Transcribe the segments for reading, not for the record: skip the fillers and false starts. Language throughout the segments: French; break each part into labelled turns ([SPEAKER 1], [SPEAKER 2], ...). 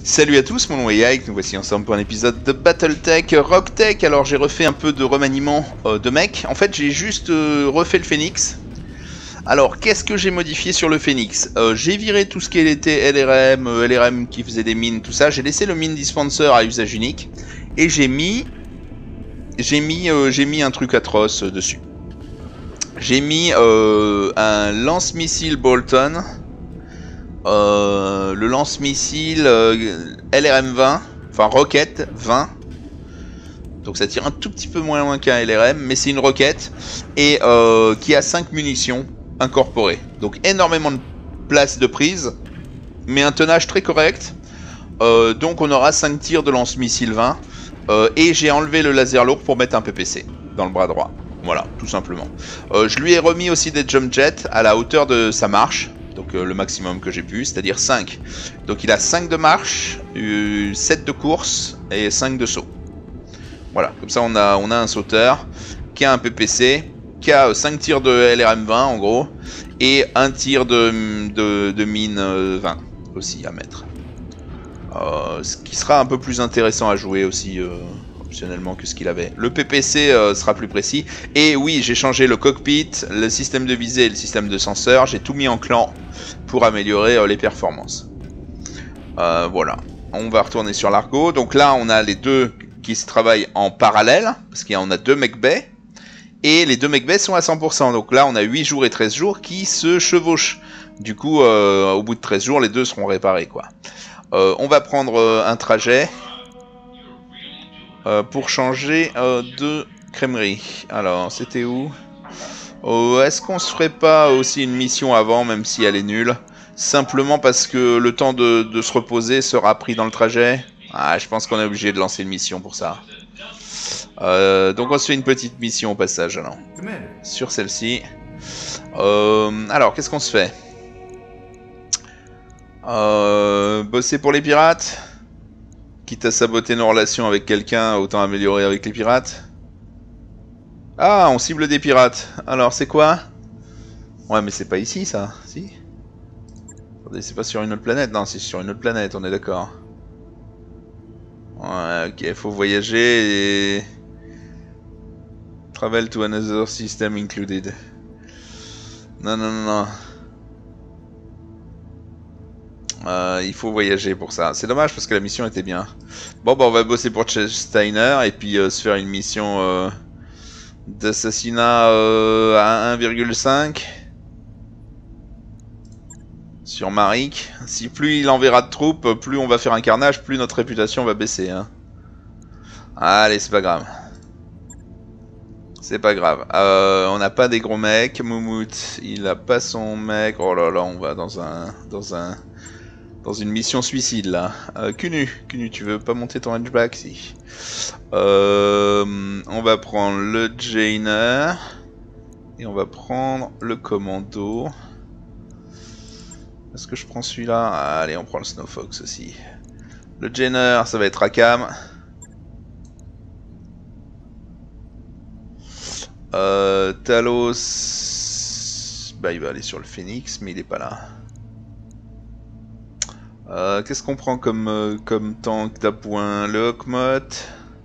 [SPEAKER 1] Salut à tous, mon nom est Yike, nous voici ensemble pour un épisode de Battletech Rocktech. Alors j'ai refait un peu de remaniement de mec. En fait j'ai juste refait le Phoenix. Alors qu'est-ce que j'ai modifié sur le Phoenix? J'ai viré tout ce qui était LRM, LRM qui faisait des mines, tout ça. J'ai laissé le mine dispenser à usage unique. Et j'ai mis un truc atroce dessus. J'ai mis un lance-missile Bolton. Le lance-missile LRM-20, enfin Rocket 20. Donc ça tire un tout petit peu moins loin qu'un LRM, mais c'est une roquette. Et qui a 5 munitions incorporées. Donc énormément de place de prise, mais un tonnage très correct. Donc on aura 5 tirs de lance-missile 20. Et j'ai enlevé le laser lourd pour mettre un PPC dans le bras droit. Voilà, tout simplement. Je lui ai remis aussi des jump jets à la hauteur de sa marche. Donc le maximum que j'ai pu, c'est-à-dire 5. Donc il a 5 de marche, 7 de course et 5 de saut. Voilà, comme ça on a un sauteur qui a un PPC, qui a 5 tirs de LRM 20 en gros, et un tir de mine 20 aussi à mettre. Ce qui sera un peu plus intéressant à jouer aussi optionnellement que ce qu'il avait. Le PPC sera plus précis. Et oui, j'ai changé le cockpit, le système de visée et le système de senseur. J'ai tout mis en clan pour améliorer les performances. Voilà. On va retourner sur l'Argo. Donc là, on a les deux qui se travaillent en parallèle. Parce qu'on a deux mech bays. Et les deux mech bays sont à 100%. Donc là, on a 8 jours et 13 jours qui se chevauchent. Du coup, au bout de 13 jours, les deux seront réparés, quoi. On va prendre un trajet pour changer de crèmerie. Alors, c'était où? Est-ce qu'on se ferait pas aussi une mission avant, même si elle est nulle? Simplement parce que le temps de se reposer sera pris dans le trajet. Ah, je pense qu'on est obligé de lancer une mission pour ça. Donc on se fait une petite mission au passage, alors. Sur celle-ci. Alors, qu'est-ce qu'on se fait? Bosser pour les pirates. Quitte à saboter nos relations avec quelqu'un, autant améliorer avec les pirates. Ah, on cible des pirates. Alors, c'est quoi? Ouais, mais c'est pas ici, ça. Si? Attendez, c'est pas sur une autre planète? Non, c'est sur une autre planète, on est d'accord. Ouais, ok, faut voyager et... Travel to another system included. Non, non, non, non. Il faut voyager pour ça. C'est dommage parce que la mission était bien. Bon, bah on va bosser pour Steiner et puis se faire une mission d'assassinat à 1,5 sur Marik. Si plus il enverra de troupes, plus on va faire un carnage, plus notre réputation va baisser. Hein. Allez, c'est pas grave. C'est pas grave. On n'a pas des gros mecs. Moumout, il a pas son mec. Oh là là, on va dans une mission suicide là. Kunu, tu veux pas monter ton hatchback? Si. On va prendre le Jainer. Et on va prendre le commando. Est-ce que je prends celui-là? Allez, on prend le Snowfox aussi. Le Jainer, ça va être Akam. Talos. Bah, il va aller sur le Phoenix, mais il est pas là. Qu'est-ce qu'on prend comme tank d'appoint? Le Hawkmoth.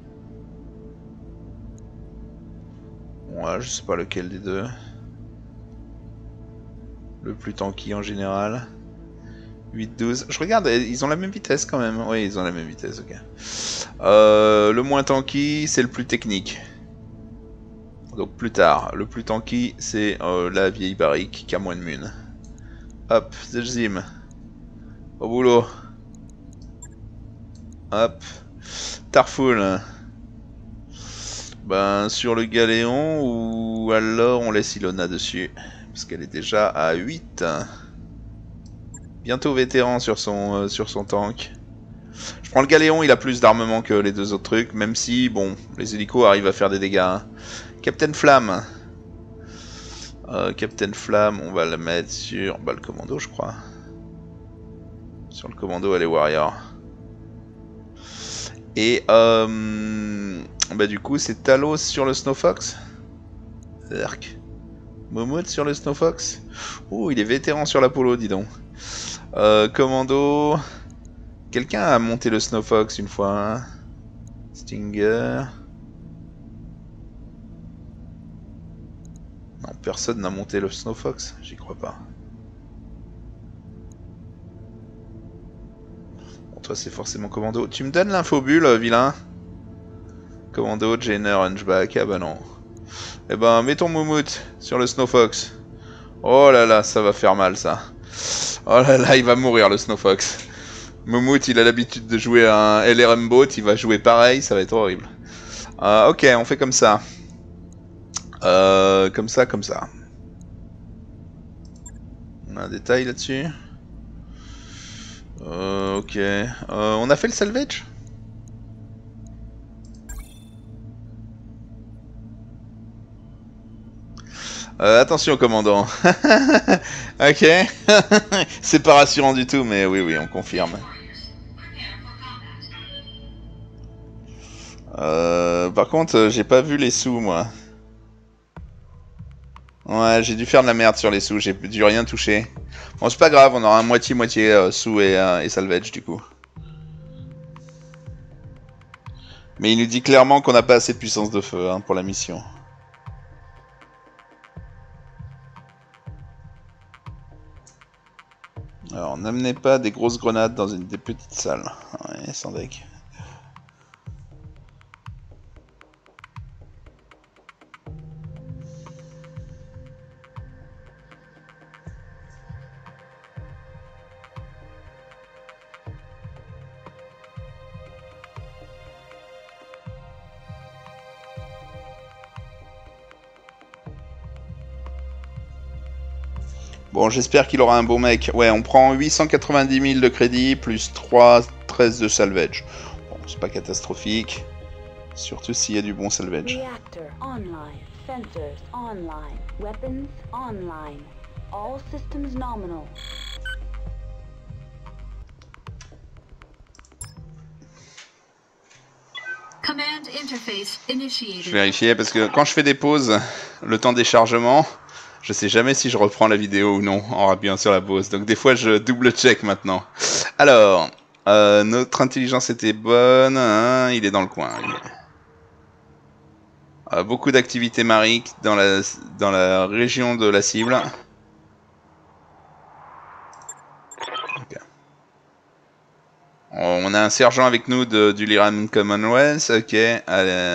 [SPEAKER 1] Ouais, je sais pas lequel des deux. Le plus tanky en général. 8-12. Je regarde, ils ont la même vitesse quand même. Oui, ils ont la même vitesse, ok. Le moins tanky, c'est le plus technique. Donc plus tard. Le plus tanky, c'est la vieille barrique qui a moins de mun. Hop, Zim. Au boulot. Hop. Tarful. Ben, sur le galéon, ou alors on laisse Ilona dessus. Parce qu'elle est déjà à 8. Bientôt vétéran sur son tank. Je prends le galéon, il a plus d'armement que les deux autres trucs. Même si, bon, les hélicos arrivent à faire des dégâts. Hein. Captain Flamme. Captain Flamme, on va le mettre sur le commando, je crois. Sur le commando, elle est warrior. Et bah du coup, c'est Talos sur le Snowfox. Zerk. Momoud sur le Snowfox. Oh, il est vétéran sur l'Apollo, dis donc. Commando. Quelqu'un a monté le Snowfox une fois, hein? Stinger... Non, personne n'a monté le Snowfox, j'y crois pas. Bon, toi c'est forcément Commando. Tu me donnes l'infobule, vilain? Commando, Jenner, Hunchback, ah bah non. Eh ben, mets ton moumoute sur le Snowfox. Oh là là, ça va faire mal ça. Oh là là, il va mourir le Snowfox. Moumout, il a l'habitude de jouer un LRM Boat, il va jouer pareil, ça va être horrible. Ok, on fait comme ça. Comme ça, comme ça. On a un détail là-dessus. Ok. On a fait le salvage? Attention, commandant. Ok. C'est pas rassurant du tout, mais oui, oui, on confirme. Par contre, j'ai pas vu les sous, moi. Ouais, j'ai dû faire de la merde sur les sous, j'ai dû rien toucher. Bon, c'est pas grave, on aura un moitié-moitié sous et salvage, du coup. Mais il nous dit clairement qu'on n'a pas assez de puissance de feu hein, pour la mission. Alors, n'amenez pas des grosses grenades dans des petites salles. Ouais, sans deck. Bon, j'espère qu'il aura un bon mec. Ouais, on prend 890 000 de crédit, plus 13 de salvage. Bon, c'est pas catastrophique. Surtout s'il y a du bon salvage.
[SPEAKER 2] Reactor online, sensors online, weapons online. All systems nominal.
[SPEAKER 3] Command interface initiated.
[SPEAKER 1] Je vais vérifier parce que quand je fais des pauses, le temps des chargements, je sais jamais si je reprends la vidéo ou non en appuyant sur la pause. Donc des fois je double check maintenant. Alors, notre intelligence était bonne, hein, il est dans le coin. Beaucoup d'activités mariques dans la région de la cible. Okay. On a un sergent avec nous du Lyran Commonwealth. Ok, allez.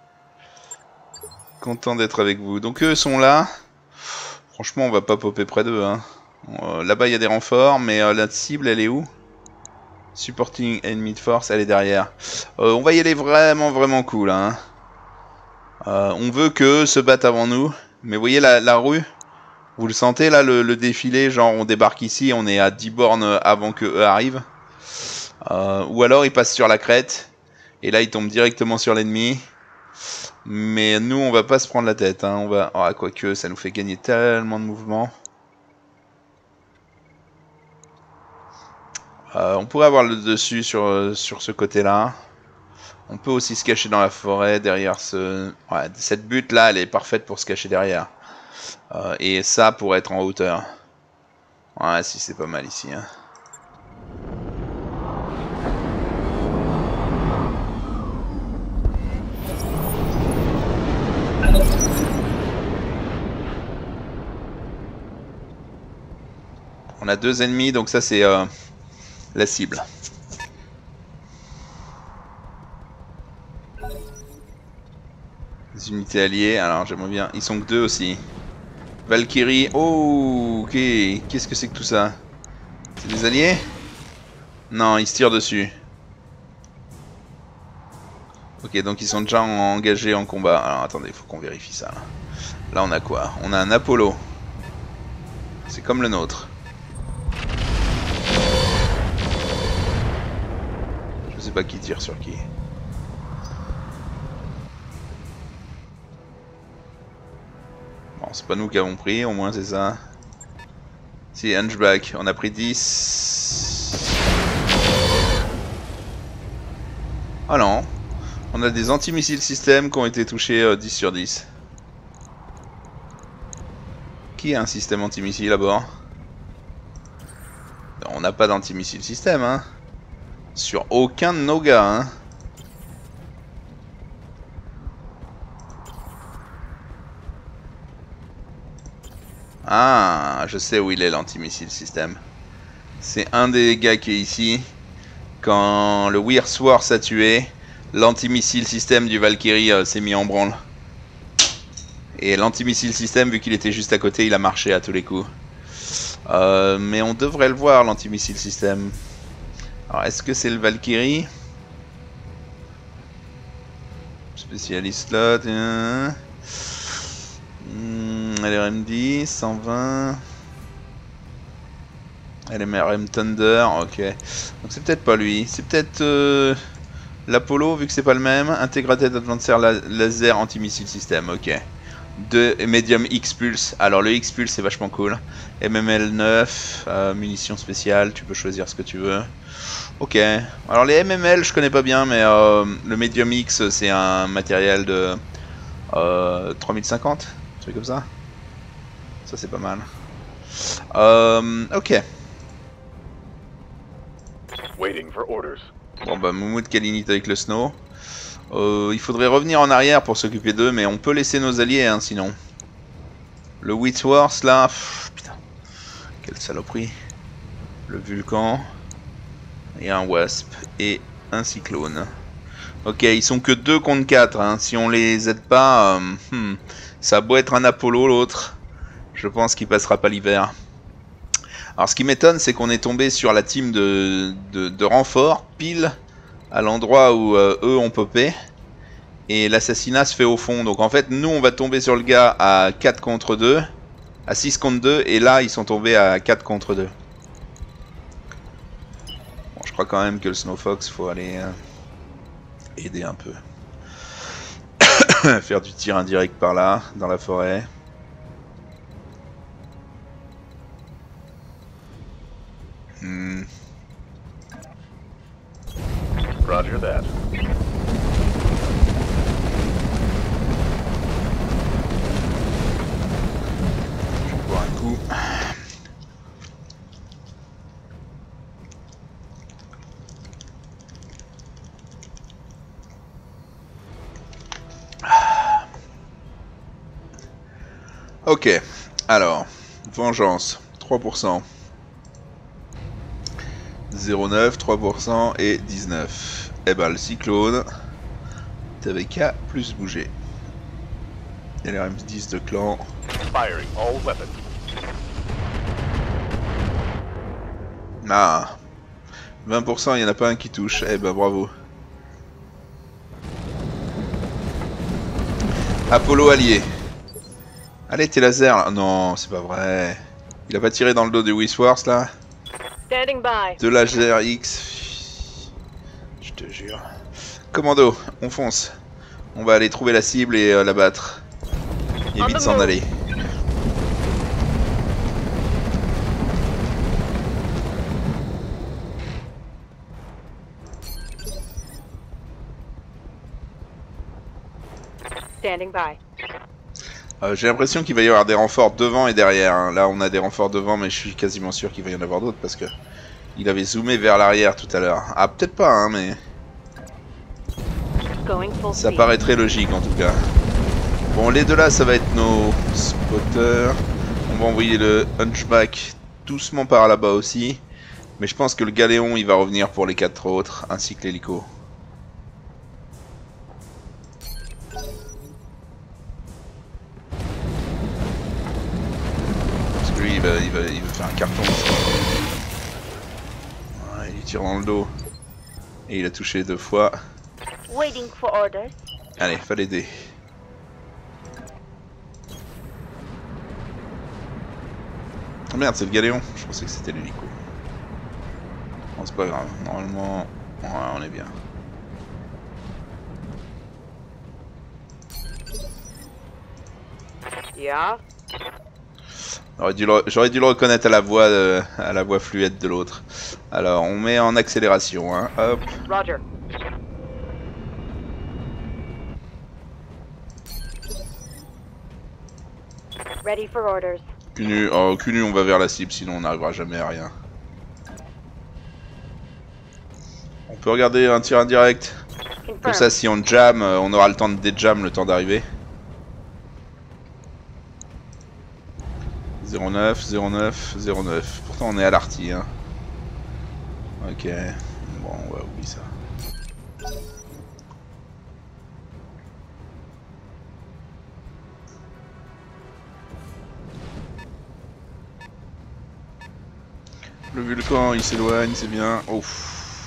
[SPEAKER 1] Content d'être avec vous. Donc eux sont là. Franchement, on va pas popper près d'eux. Hein. Là-bas, il y a des renforts, mais la cible, elle est où? Supporting enemy force, elle est derrière. On va y aller vraiment cool. Hein. On veut qu'eux se battent avant nous. Mais vous voyez la rue? Vous le sentez là, le défilé? Genre, on débarque ici, on est à 10 bornes avant qu'eux arrivent. Ou alors, ils passent sur la crête. Et là, ils tombent directement sur l'ennemi. Mais nous, on va pas se prendre la tête. Hein. On va... Ah, quoique, ça nous fait gagner tellement de mouvements. On pourrait avoir le dessus sur ce côté-là. On peut aussi se cacher dans la forêt derrière ce... Ouais, cette butte-là, elle est parfaite pour se cacher derrière. Et ça, pour être en hauteur. Ouais, si, c'est pas mal ici. Hein. On a 2 ennemis, donc ça c'est la cible. Les unités alliées, alors j'aimerais bien... Ils sont que 2 aussi. Valkyrie, oh, ok. Qu'est-ce que c'est que tout ça? C'est des alliés? Non, ils se tirent dessus. Ok, donc ils sont déjà engagés en combat. Alors attendez, il faut qu'on vérifie ça. Là on a quoi? On a un Apollo. C'est comme le nôtre. Je sais pas qui tire sur qui. Bon, c'est pas nous qui avons pris, au moins c'est ça. Si, Hunchback, on a pris 10. Ah non. On a des anti-missiles système qui ont été touchés 10 sur 10. Qui a un système anti-missile à bord? On n'a pas d'anti-missile système, hein. Sur aucun de nos gars, hein. Ah, je sais où il est l'antimissile système. C'est un des gars qui est ici. Quand le Whirlsworth a tué, l'antimissile système du Valkyrie s'est mis en branle. Et l'antimissile système, vu qu'il était juste à côté, il a marché à tous les coups. Mais on devrait le voir, l'antimissile système. Alors, est-ce que c'est le Valkyrie? Spécialiste là. LRM10, 120. LMRM Thunder, ok. Donc c'est peut-être pas lui. C'est peut-être l'Apollo, vu que c'est pas le même. Integrated Advanced Laser Anti-Missile System, ok. De Medium X-Pulse. Alors le X-Pulse c'est vachement cool. MML 9, munitions spéciales, tu peux choisir ce que tu veux. Ok. Alors les MML je connais pas bien, mais le Medium X c'est un matériel de 3050, un truc comme ça. Ça c'est pas mal. Ok. Bon bah Moumoud Kalinit avec le Snow. Il faudrait revenir en arrière pour s'occuper d'eux, mais on peut laisser nos alliés hein, sinon. Le Whirlsworth là, putain, quelle saloperie. Le Vulcan, et un Wasp, et un Cyclone. Ok, ils sont que 2 contre 4, hein. Si on les aide pas, ça a beau être un Apollo l'autre, je pense qu'il passera pas l'hiver. Alors ce qui m'étonne c'est qu'on est tombé sur la team de renfort, pile à l'endroit où eux ont popé. Et l'assassinat se fait au fond. Donc en fait nous on va tomber sur le gars à 4 contre 2. À 6 contre 2. Et là ils sont tombés à 4 contre 2. Bon je crois quand même que le Snowfox faut aller aider un peu. Faire du tir indirect par là, dans la forêt.
[SPEAKER 4] Roger that.
[SPEAKER 1] Je vais boire un coup. Ok, alors, vengeance, 3%. 0,9, 3% et 19. Eh ben le Cyclone, t'avais qu'à plus bouger. LRM10 de clan.
[SPEAKER 4] Firing all weapons.
[SPEAKER 1] Ah, 20%, il n'y en a pas un qui touche. Eh ben bravo. Apollo allié. Allez tes lasers là. Non, c'est pas vrai. Il a pas tiré dans le dos du Whirlsworth là.
[SPEAKER 5] Standing by.
[SPEAKER 1] De laser X. Je te jure. Commando, on fonce. On va aller trouver la cible et la battre. Et vite s'en aller.
[SPEAKER 5] Standing by.
[SPEAKER 1] J'ai l'impression qu'il va y avoir des renforts devant et derrière. Hein. Là, on a des renforts devant, mais je suis quasiment sûr qu'il va y en avoir d'autres parce que il avait zoomé vers l'arrière tout à l'heure. Ah, peut-être pas, hein, mais ça paraîtrait logique en tout cas. Bon, les deux là, ça va être nos spotters. On va envoyer le Hunchback doucement par là-bas aussi. Mais je pense que le Galéon, il va revenir pour les 4 autres, ainsi que l'hélico. Lui, il va faire un carton. Ouais, il tire dans le dos. Et il a touché 2 fois.
[SPEAKER 5] Waiting for orders.
[SPEAKER 1] Allez, fallait aider. Oh merde, c'est le Galéon. Je pensais que c'était l'hélico. Bon, c'est pas grave. Normalement, ouais, on est bien.
[SPEAKER 5] Yeah.
[SPEAKER 1] J'aurais dû le reconnaître à la voix fluette de l'autre. Alors, on met en accélération, hein. Hop.
[SPEAKER 5] Roger. Ready for orders.
[SPEAKER 1] Cul nu, on va vers la cible, sinon on n'arrivera jamais à rien. On peut regarder un tir indirect. Comme
[SPEAKER 5] Confirmed.
[SPEAKER 1] ça, si on jam, on aura le temps de déjam, le temps d'arriver. 09, 09, 09. Pourtant, on est à l'arty, hein. Ok. Bon, on va oublier ça. Le Vulcan, il s'éloigne, c'est bien. Ouf.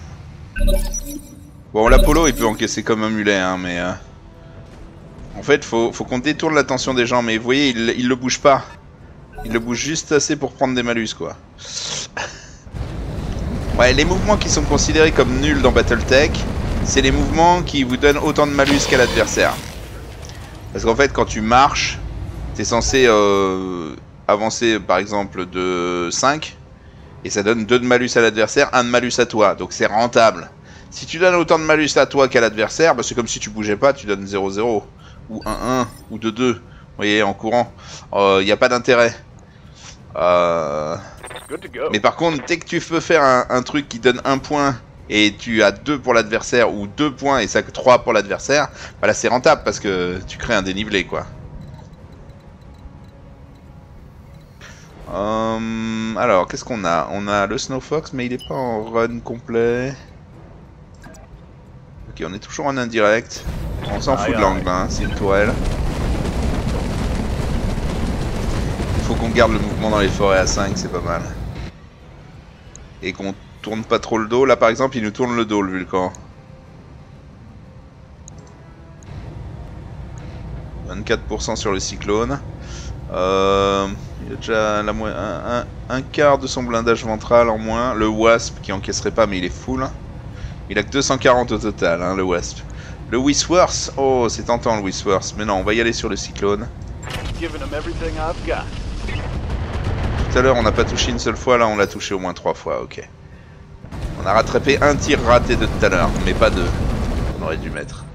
[SPEAKER 1] Bon, l'Apollo, il peut encaisser comme un mulet, hein, mais... En fait, faut qu'on détourne l'attention des gens, mais vous voyez, il le bouge pas. Il le bouge juste assez pour prendre des malus, quoi. Ouais, les mouvements qui sont considérés comme nuls dans Battletech, c'est les mouvements qui vous donnent autant de malus qu'à l'adversaire. Parce qu'en fait, quand tu marches, t'es censé avancer, par exemple, de 5, et ça donne 2 de malus à l'adversaire, 1 de malus à toi, donc c'est rentable. Si tu donnes autant de malus à toi qu'à l'adversaire, bah c'est comme si tu bougeais pas, tu donnes 0-0, ou 1-1, ou 2-2, vous voyez, en courant. Il n'y a pas d'intérêt.
[SPEAKER 4] Good to go.
[SPEAKER 1] Mais par contre, dès que tu peux faire un truc qui donne 1 point, et tu as 2 pour l'adversaire, ou 2 points et ça 3 pour l'adversaire, bah là c'est rentable, parce que tu crées un dénivelé, quoi. Alors, qu'est-ce qu'on a? On a le Snow Fox, mais il est pas en run complet. Ok, on est toujours en indirect. On s'en fout de l'angle, hein, c'est une tourelle. Il faut qu'on garde le mouvement dans les forêts à 5, c'est pas mal. Et qu'on tourne pas trop le dos. Là, par exemple, il nous tourne le dos, le Vulcan. 24% sur le Cyclone. Il a déjà un quart de son blindage ventral en moins. Le Wasp qui encaisserait pas, mais il est full. Il a que 240 au total, hein, le Wasp. Le Whistworth, oh c'est tentant le Whistworth, mais non, on va y aller sur le Cyclone.
[SPEAKER 4] Giving them everything I've got.
[SPEAKER 1] Tout à l'heure on n'a pas touché une seule fois, là on l'a touché au moins 3 fois, ok. On a rattrapé un tir raté de tout à l'heure, mais pas 2. On aurait dû mettre.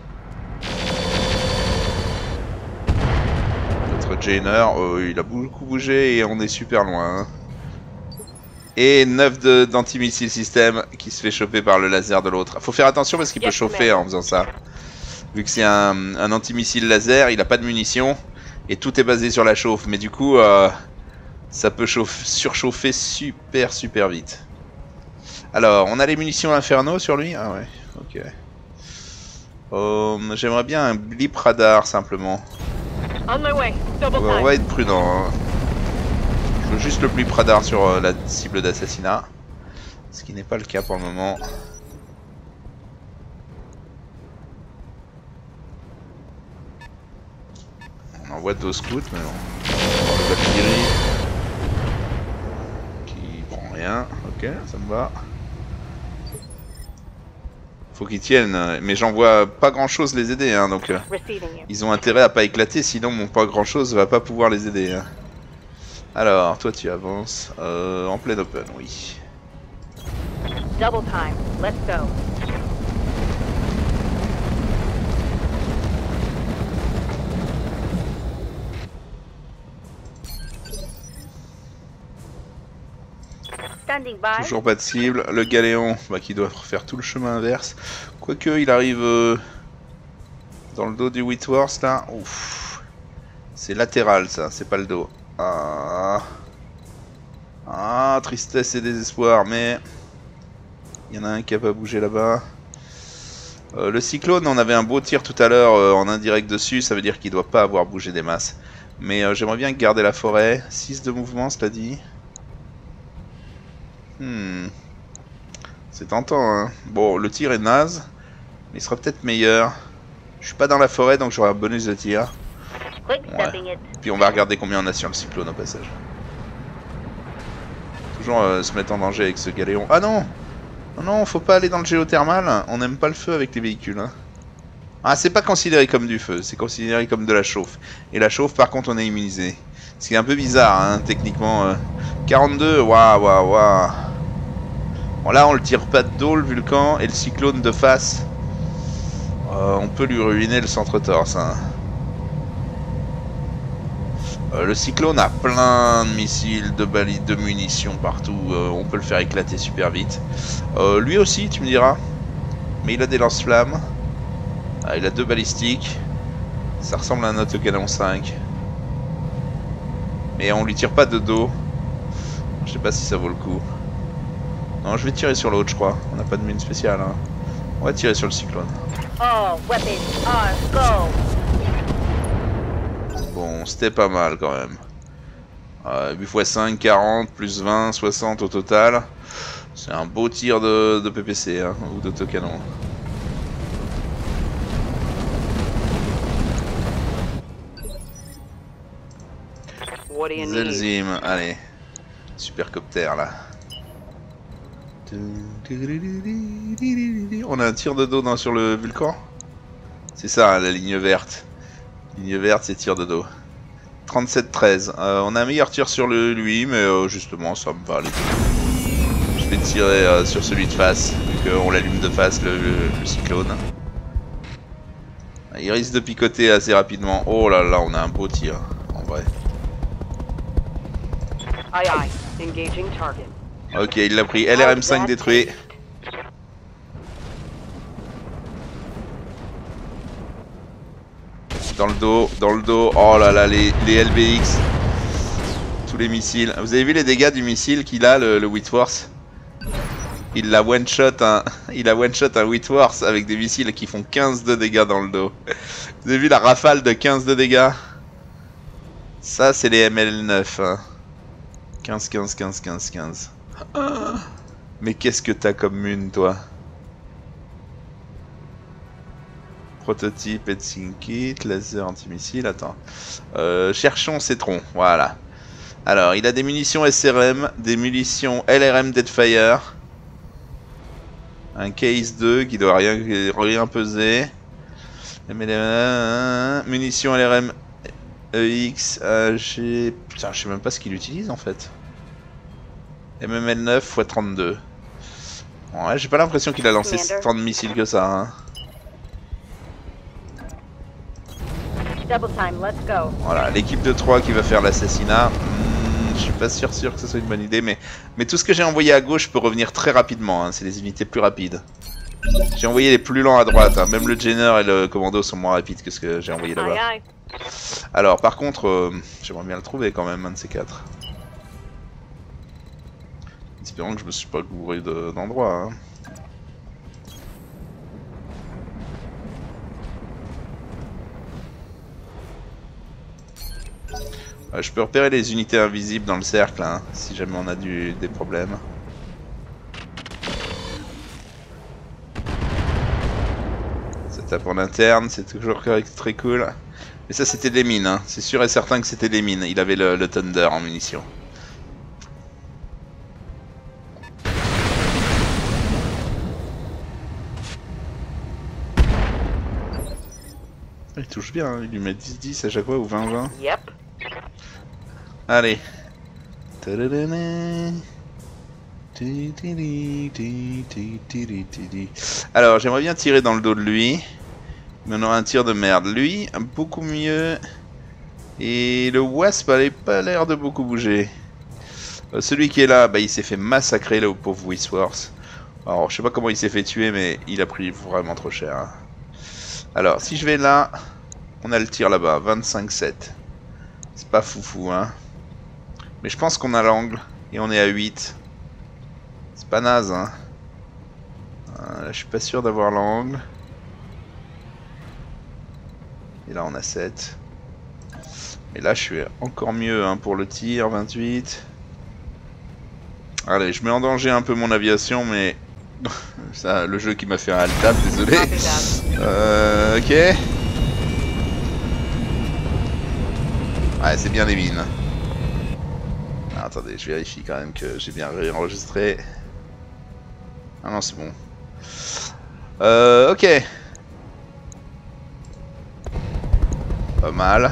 [SPEAKER 1] Notre Jainer, il a beaucoup bougé et on est super loin. Hein. Et 9 d'anti-missile système qui se fait choper par le laser de l'autre. Faut faire attention parce qu'il peut chauffer en faisant ça. Vu que c'est un anti-missile laser, il a pas de munitions et tout est basé sur la chauffe. Mais du coup, ça peut surchauffer super vite. Alors, on a les munitions Inferno sur lui? Ah ouais, ok. J'aimerais bien un blip radar simplement.
[SPEAKER 5] On my way. Double
[SPEAKER 1] On
[SPEAKER 5] time.
[SPEAKER 1] va être prudent. Hein. Je veux juste le blip radar sur la cible d'assassinat. Ce qui n'est pas le cas pour le moment. On envoie 2 scouts, mais bon. Le Valkyrie. Qui prend rien. Ok, ça me va. Faut qu'ils tiennent, mais j'en vois pas grand chose les aider, hein, donc
[SPEAKER 5] Receiving you.
[SPEAKER 1] ils ont intérêt à pas éclater, sinon mon pas grand chose va pas pouvoir les aider. Hein. Alors, toi tu avances en plein open, oui.
[SPEAKER 5] Double time. Let's go. Standing by.
[SPEAKER 1] Toujours pas de cible. Le Galéon, bah, qui doit faire tout le chemin inverse. Quoique, il arrive dans le dos du Whitworth là. Ouf. C'est latéral ça, c'est pas le dos. Ah, tristesse et désespoir, mais il y en a un qui a pas bougé là-bas. Le Cyclone, on avait un beau tir tout à l'heure en indirect dessus, ça veut dire qu'il doit pas avoir bougé des masses. Mais j'aimerais bien garder la forêt. 6 de mouvement, cela dit. C'est tentant, hein. Bon, le tir est naze, mais il sera peut-être meilleur. Je suis pas dans la forêt, donc j'aurai un bonus de tir.
[SPEAKER 5] Quick
[SPEAKER 1] Ouais.
[SPEAKER 5] stepping it.
[SPEAKER 1] Puis on va regarder combien on a sur le Cyclone au passage. Toujours se mettre en danger avec ce Galéon. Ah non! Non, faut pas aller dans le géothermal. On n'aime pas le feu avec les véhicules. Hein. Ah, c'est pas considéré comme du feu, c'est considéré comme de la chauffe. Et la chauffe, par contre, on est immunisé. Ce qui est un peu bizarre, hein, techniquement. 42, waouh. Bon, là, on le tire pas de dos, le Vulcan, et le Cyclone de face. On peut lui ruiner le centre-torse. Hein. Le Cyclone a plein de missiles, de balises, de munitions partout. On peut le faire éclater super vite. Lui aussi, tu me diras. Mais il a des lance-flammes. Ah, il a 2 balistiques. Ça ressemble à un autocanon 5. Mais on lui tire pas de dos. Je sais pas si ça vaut le coup. Non, je vais tirer sur l'autre, je crois. On n'a pas de mine spéciale. Hein. On va tirer sur le Cyclone.
[SPEAKER 5] All weapons are go.
[SPEAKER 1] Bon, c'était pas mal quand même. 8 x 5, 40, plus 20, 60 au total. C'est un beau tir de PPC, hein, ou d'autocanon.
[SPEAKER 5] What do you need?
[SPEAKER 1] Zelzim, allez. Supercopter là. On a un tir de dos sur le Vulcan. C'est ça, hein, la ligne verte. Ligne verte, c'est tir de dos. 37-13. On a un meilleur tir sur lui, mais justement, ça me va aller. Je vais tirer sur celui de face, vu qu'on l'allume de face, le Cyclone. Il risque de picoter assez rapidement. Oh là là, on a un beau tir, en vrai.
[SPEAKER 5] Aye aye. Engaging target.
[SPEAKER 1] Ok, il l'a pris. LRM5 détruit. Dans le dos. Oh là là, les LBX. Tous les missiles. Vous avez vu les dégâts du missile qu'il a, le Whitworth? Il a one-shot un Whitworth avec des missiles qui font 15 de dégâts dans le dos. Vous avez vu la rafale de 15 de dégâts? Ça, c'est les ML9. Hein. 15. Mais qu'est-ce que t'as comme mune, toi? Prototype, Headsink Kit, laser antimissile, attends. Cherchons ces troncs, voilà. Alors, il a des munitions SRM, des munitions LRM Deadfire. Un Case 2 qui doit rien peser. Munitions LRM EX, AG... Putain, je sais même pas ce qu'il utilise en fait. MML9 x 32. Ouais, j'ai pas l'impression qu'il a lancé tant de missiles que ça. Hein.
[SPEAKER 5] Double time, let's go.
[SPEAKER 1] Voilà, l'équipe de 3 qui va faire l'assassinat. Je suis pas sûr que ce soit une bonne idée, mais tout ce que j'ai envoyé à gauche peut revenir très rapidement. Hein. C'est les unités plus rapides. J'ai envoyé les plus lents à droite. Hein. Même le Jenner et le Commando sont moins rapides que ce que j'ai envoyé là-bas.
[SPEAKER 5] Aye aye.
[SPEAKER 1] Alors, par contre, j'aimerais bien le trouver quand même, un de ces 4. Espérons que je me suis pas gouré d'endroit. Hein. Je peux repérer les unités invisibles dans le cercle, hein, si jamais on a des problèmes. Ça tape en interne, c'est toujours très cool. Mais ça c'était des mines, hein. C'est sûr et certain que c'était des mines. Il avait le Thunder en munitions. Il touche bien, hein. Il lui met 10-10 à chaque fois ou 20-20.
[SPEAKER 5] Yep.
[SPEAKER 1] Allez. Alors, j'aimerais bien tirer dans le dos de lui. Mais on aura un tir de merde. Lui, beaucoup mieux. Et le Wasp n'avait pas l'air de beaucoup bouger. Celui qui est là, bah, il s'est fait massacrer, le pauvre Whitworth. Alors, je sais pas comment il s'est fait tuer, mais il a pris vraiment trop cher. Hein. Alors, si je vais là, on a le tir là-bas, 25-7. C'est pas foufou, hein. Mais je pense qu'on a l'angle, et on est à 8. C'est pas naze, hein. Là, je suis pas sûr d'avoir l'angle. Et là, on a 7. Et là, je suis encore mieux hein, pour le tir, 28. Allez, je mets en danger un peu mon aviation, mais... Ça, le jeu qui m'a fait un alt-tab, désolé. Ok. Ouais, c'est bien les mines. Ah, attendez, je vérifie quand même que j'ai bien enregistré. Ah non, c'est bon. Ok. Pas mal.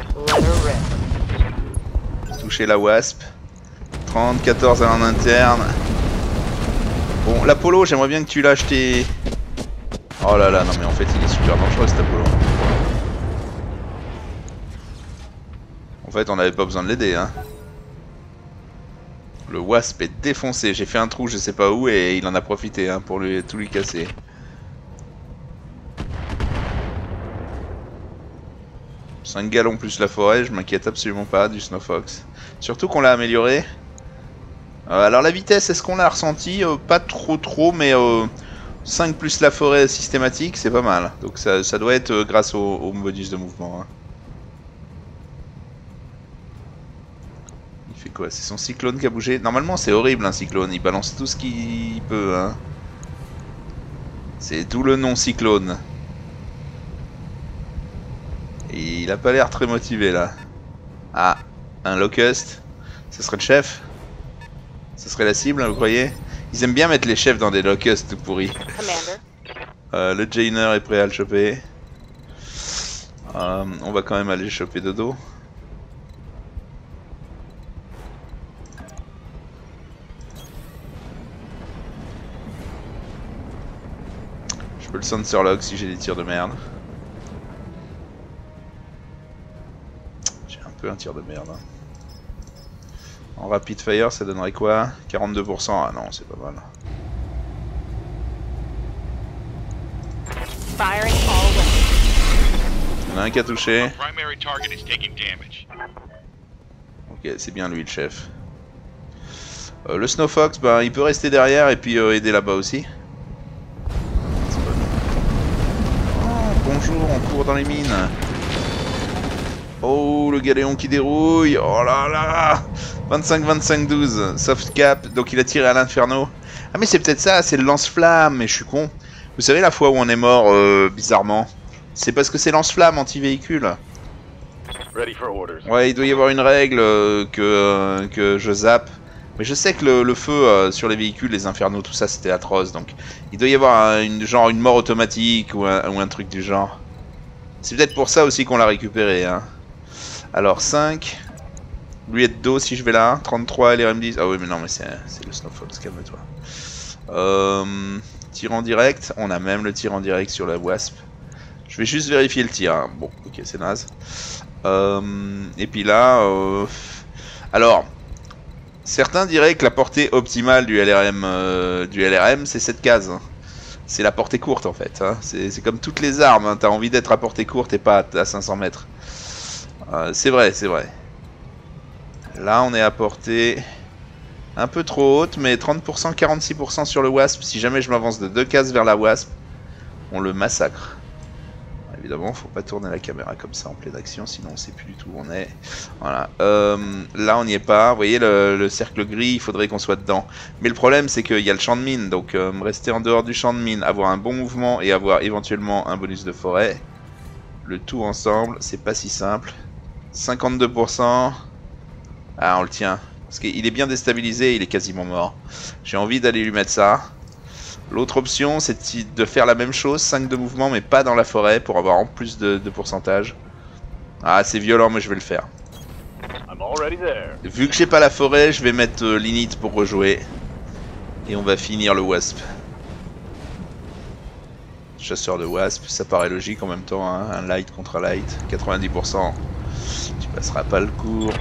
[SPEAKER 1] Toucher la Wasp. 30, 14 en interne. Bon, l'Apollo, j'aimerais bien que tu lâches tes... Oh là là, non mais en fait il est super dangereux cet Apollo. En fait, on n'avait pas besoin de l'aider, hein. Le Wasp est défoncé. J'ai fait un trou, je sais pas où, et il en a profité hein, pour tout lui casser. « 5 gallons plus la forêt, je m'inquiète absolument pas du Snow Fox. Surtout qu'on l'a amélioré. Alors la vitesse, est-ce qu'on l'a ressenti? Pas trop, mais 5 plus la forêt systématique, c'est pas mal. Donc ça doit être grâce au bonus de mouvement. Hein. Il fait quoi? C'est son cyclone qui a bougé? Normalement c'est horrible un cyclone, il balance tout ce qu'il peut. Hein. C'est d'où le nom cyclone. Et il a pas l'air très motivé là. Ah, un locust. Ce serait le chef? Ce serait la cible, vous croyez? Ils aiment bien mettre les chefs dans des locusts tout pourris. Le Jainer est prêt à le choper. On va quand même aller choper Dodo. Je peux le Sanserlog si j'ai des tirs de merde. J'ai un peu un tir de merde. Hein. En rapid fire, ça donnerait quoi? 42%? Ah non, c'est pas mal. Il y en a un qui a touché. Ok, c'est bien lui le chef. Le Snow Fox, bah, il peut rester derrière et puis aider là-bas aussi. Oh, bonjour, on court dans les mines. Oh, le galéon qui dérouille. Oh là là. 25-25-12, soft cap, donc il a tiré à l'inferno. Ah mais c'est peut-être ça, c'est le lance-flamme, mais je suis con. Vous savez la fois où on est mort bizarrement? C'est parce que c'est lance-flamme anti-véhicule. Ouais, il doit y avoir une règle que je zappe. Mais je sais que le feu sur les véhicules, les infernaux, tout ça c'était atroce. Donc il doit y avoir genre une mort automatique ou un truc du genre. C'est peut-être pour ça aussi qu'on l'a récupéré. Hein. Alors 5... Lui est de dos si je vais là, 33 LRM10. Ah oui mais non mais c'est le Snow Fox, calme-toi. Tir en direct, on a même le tir en direct sur la Wasp. Je vais juste vérifier le tir. Hein. Bon ok c'est naze. Et puis là, alors certains diraient que la portée optimale du LRM c'est cette case. Hein. C'est la portée courte en fait. Hein. C'est comme toutes les armes, hein. T'as envie d'être à portée courte et pas à 500 mètres. C'est vrai, c'est vrai. Là, on est à portée un peu trop haute, mais 30%, 46% sur le Wasp. Si jamais je m'avance de 2 cases vers la Wasp, on le massacre. Évidemment, faut pas tourner la caméra comme ça en pleine action, sinon on sait plus du tout où on est. Voilà. Là, on n'y est pas. Vous voyez le cercle gris, il faudrait qu'on soit dedans. Mais le problème, c'est qu'il y a le champ de mine. Donc, rester en dehors du champ de mine, avoir un bon mouvement et avoir éventuellement un bonus de forêt. Le tout ensemble, c'est pas si simple. 52%. Ah, on le tient. Parce qu'il est bien déstabilisé, il est quasiment mort. J'ai envie d'aller lui mettre ça. L'autre option, c'est de faire la même chose, 5 de mouvement, mais pas dans la forêt, pour avoir en plus de pourcentage. Ah, c'est violent, mais je vais le faire. Vu que j'ai pas la forêt, je vais mettre l'init pour rejouer. Et on va finir le Wasp. Chasseur de Wasp, ça paraît logique en même temps, hein. Un light contre un light, 90%. Tu passeras pas le cours.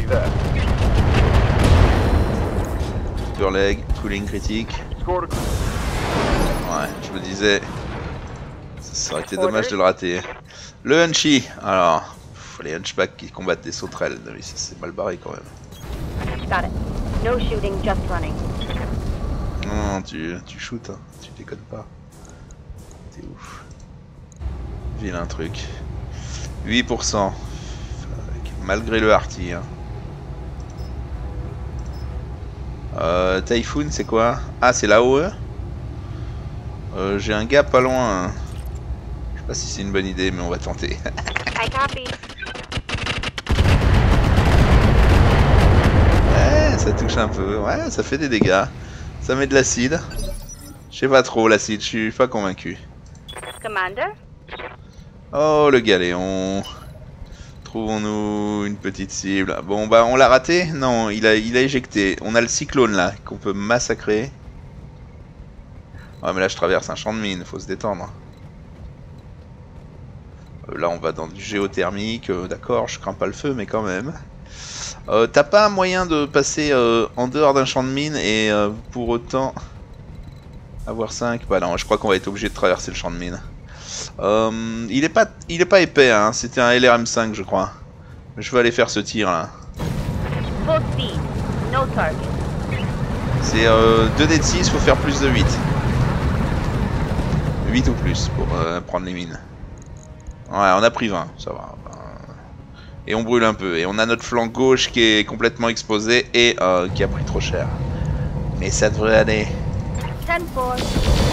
[SPEAKER 1] Leg, cooling critique. Ouais, je me disais, ça aurait été dommage de le rater. Le Hunchy, alors, les Hunchbacks qui combattent des sauterelles, mais ça c'est mal barré quand même.
[SPEAKER 5] Got it. No shooting, just running.
[SPEAKER 1] Non, tu shootes, hein. Tu déconnes pas. T'es ouf. Vilain truc. 8%. Malgré le Arty. Hein. Typhoon, c'est quoi? Ah, c'est là-haut. J'ai un gars pas loin. Hein. Je sais pas si c'est une bonne idée, mais on va tenter.
[SPEAKER 5] I copy.
[SPEAKER 1] Ouais, ça touche un peu. Ouais, ça fait des dégâts. Ça met de l'acide. Je sais pas trop l'acide, je suis pas convaincu.
[SPEAKER 5] Commander?
[SPEAKER 1] Oh, le galéon. Trouvons-nous une petite cible. Bon, bah, on l'a raté? Non, il a éjecté. On a le cyclone là, qu'on peut massacrer. Ouais, mais là, je traverse un champ de mine, faut se détendre. Là on va dans du géothermique, d'accord, je crains pas le feu mais quand même. T'as pas un moyen de passer en dehors d'un champ de mine et pour autant avoir 5? Bah non, je crois qu'on va être obligé de traverser le champ de mine. Il est pas épais, hein. C'était un LRM5 je crois. Je vais aller faire ce tir là.
[SPEAKER 5] Full speed. No target.
[SPEAKER 1] C'est 2 d 6, faut faire plus de 8. 8 ou plus pour prendre les mines. Ouais, on a pris 20, ça va. Et on brûle un peu. Et on a notre flanc gauche qui est complètement exposé et qui a pris trop cher. Mais ça devrait aller.
[SPEAKER 5] 10-4.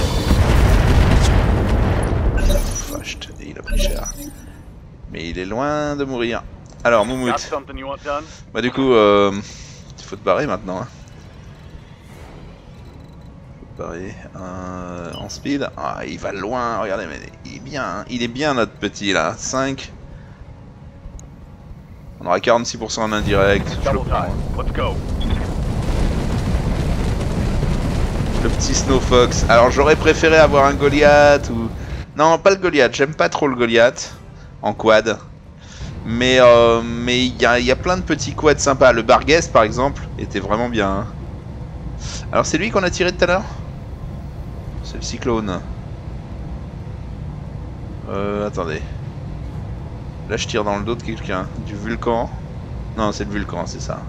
[SPEAKER 1] Vache, il a pris cher. Mais il est loin de mourir. Alors,
[SPEAKER 4] Got
[SPEAKER 1] Moumout.
[SPEAKER 4] something you want done?
[SPEAKER 1] Bah du coup, il faut te barrer maintenant. Hein. Faut te barrer en speed. Ah, il va loin, regardez, mais il est bien. Hein. Il est bien notre petit là. 5. On aura 46% en indirect. Je le
[SPEAKER 4] Double
[SPEAKER 1] prends.
[SPEAKER 4] time. Let's go.
[SPEAKER 1] Le petit Snow Fox. Alors j'aurais préféré avoir un Goliath ou... Non, pas le Goliath. J'aime pas trop le Goliath en quad. Mais il y a plein de petits quads sympas. Le Barghest par exemple était vraiment bien. Hein. Alors c'est lui qu'on a tiré tout à l'heure? C'est le Cyclone. Attendez. Là je tire dans le dos de quelqu'un. Du Vulcan. Non, c'est le Vulcan, c'est ça.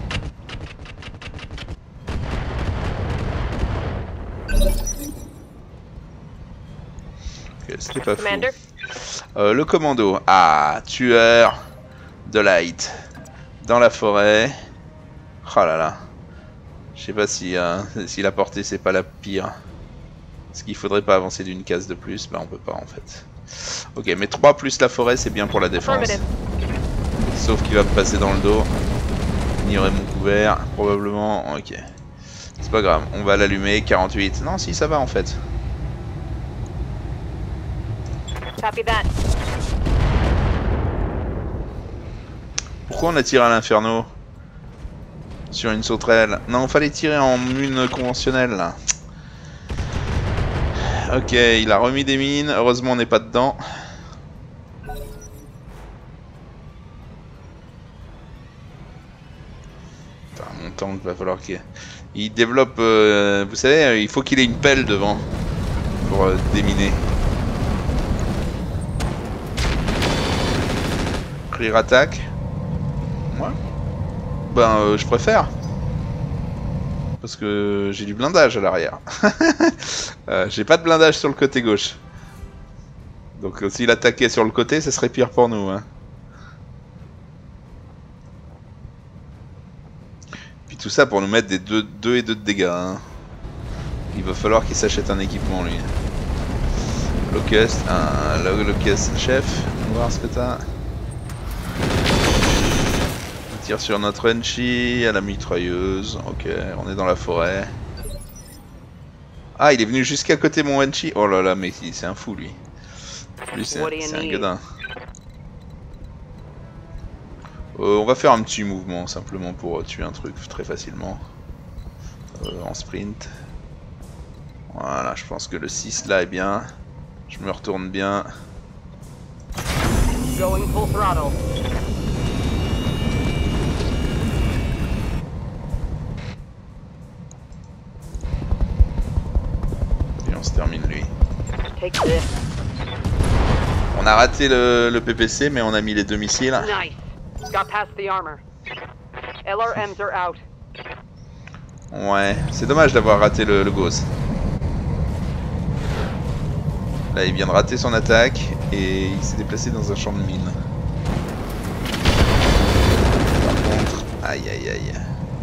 [SPEAKER 1] Ok, c'était pas fou. Le commando. Ah, tueur de light. Dans la forêt. Oh là là. Je sais pas si, si la portée c'est pas la pire. Est-ce qu'il faudrait pas avancer d'une case de plus? Bah on peut pas en fait. Ok, mais 3 plus la forêt c'est bien pour la défense. Sauf qu'il va me passer dans le dos. Ignorer mon couvert, probablement. Ok. C'est pas grave, on va l'allumer. 48. Non, si ça va en fait.
[SPEAKER 5] Copy that.
[SPEAKER 1] Pourquoi on a tiré à l'inferno? Sur une sauterelle. Non, fallait tirer en mine conventionnelle là. Ok, il a remis des mines. Heureusement, on n'est pas dedans. Putain, mon tank va falloir qu'il développe. Vous savez, il faut qu'il ait une pelle devant pour déminer. Clear attaque. Ouais. Ben, je préfère. Parce que j'ai du blindage à l'arrière. J'ai pas de blindage sur le côté gauche. Donc s'il attaquait sur le côté, ce serait pire pour nous. Hein. Puis tout ça pour nous mettre des 2 et 2 de dégâts. Hein. Il va falloir qu'il s'achète un équipement lui. Locust, un Locust chef. On va voir ce que t'as. On tire sur notre Enchi à la mitrailleuse. Ok, on est dans la forêt. Ah, il est venu jusqu'à côté mon Enchi. Oh là là, mais c'est un fou lui. Lui, c'est un gadin. On va faire un petit mouvement simplement pour tuer un truc très facilement. En sprint. Voilà, je pense que le 6 là est bien. Je me retourne bien.
[SPEAKER 5] Going full throttle.
[SPEAKER 1] Et on se termine lui.
[SPEAKER 5] Take this.
[SPEAKER 1] On a raté le PPC mais on a mis les 2 missiles.
[SPEAKER 5] Nice. Got past the armor. LRMs are out.
[SPEAKER 1] Ouais, c'est dommage d'avoir raté le Gauss. Là il vient de rater son attaque et il s'est déplacé dans un champ de mine. Par contre, aïe aïe aïe.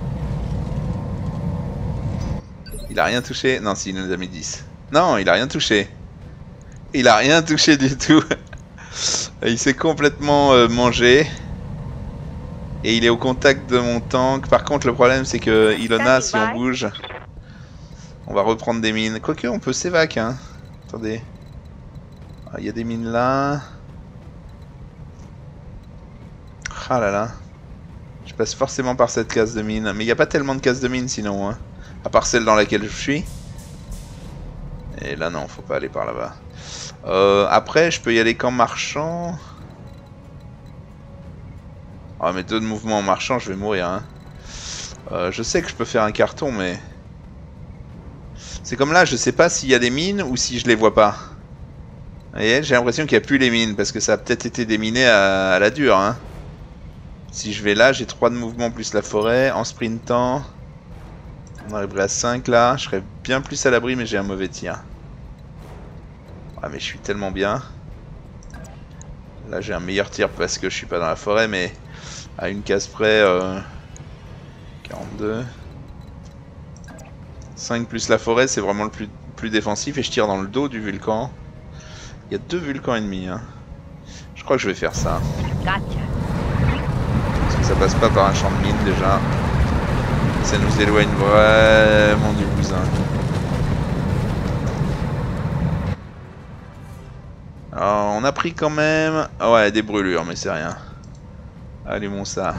[SPEAKER 1] Il a rien touché. Non, si, il nous a mis 10. Non, il a rien touché. Il a rien touché du tout. Il s'est complètement mangé. Et il est au contact de mon tank. Par contre, le problème, c'est que Ilona, si on bouge, on va reprendre des mines. Quoique, on peut s'évac, hein. Attendez. Il y a des mines là. Ah là là. Je passe forcément par cette case de mine. Mais il n'y a pas tellement de cases de mine sinon, hein. À part celle dans laquelle je suis. Et là non, faut pas aller par là-bas. Après, je peux y aller qu'en marchant. Ah, méthode de mouvement en marchant, je vais mourir. Hein. Je sais que je peux faire un carton, mais... C'est comme là, je sais pas s'il y a des mines ou si je les vois pas. Vous voyez, j'ai l'impression qu'il n'y a plus les mines, parce que ça a peut-être été déminé à la dure. Hein. Si je vais là, j'ai 3 de mouvement plus la forêt, en sprintant. On arriverait à 5 là, je serais bien plus à l'abri, mais j'ai un mauvais tir. Ah mais je suis tellement bien. Là j'ai un meilleur tir parce que je suis pas dans la forêt, mais à une case près, 42. 5 plus la forêt, c'est vraiment le plus défensif, et je tire dans le dos du volcan. Il y a 2 volcans ennemis. Hein. Je crois que je vais faire ça. Parce que ça passe pas par un champ de mine déjà. Ça nous éloigne vraiment du cousin. Alors, on a pris quand même... Ah ouais, des brûlures, mais c'est rien. Allumons ça.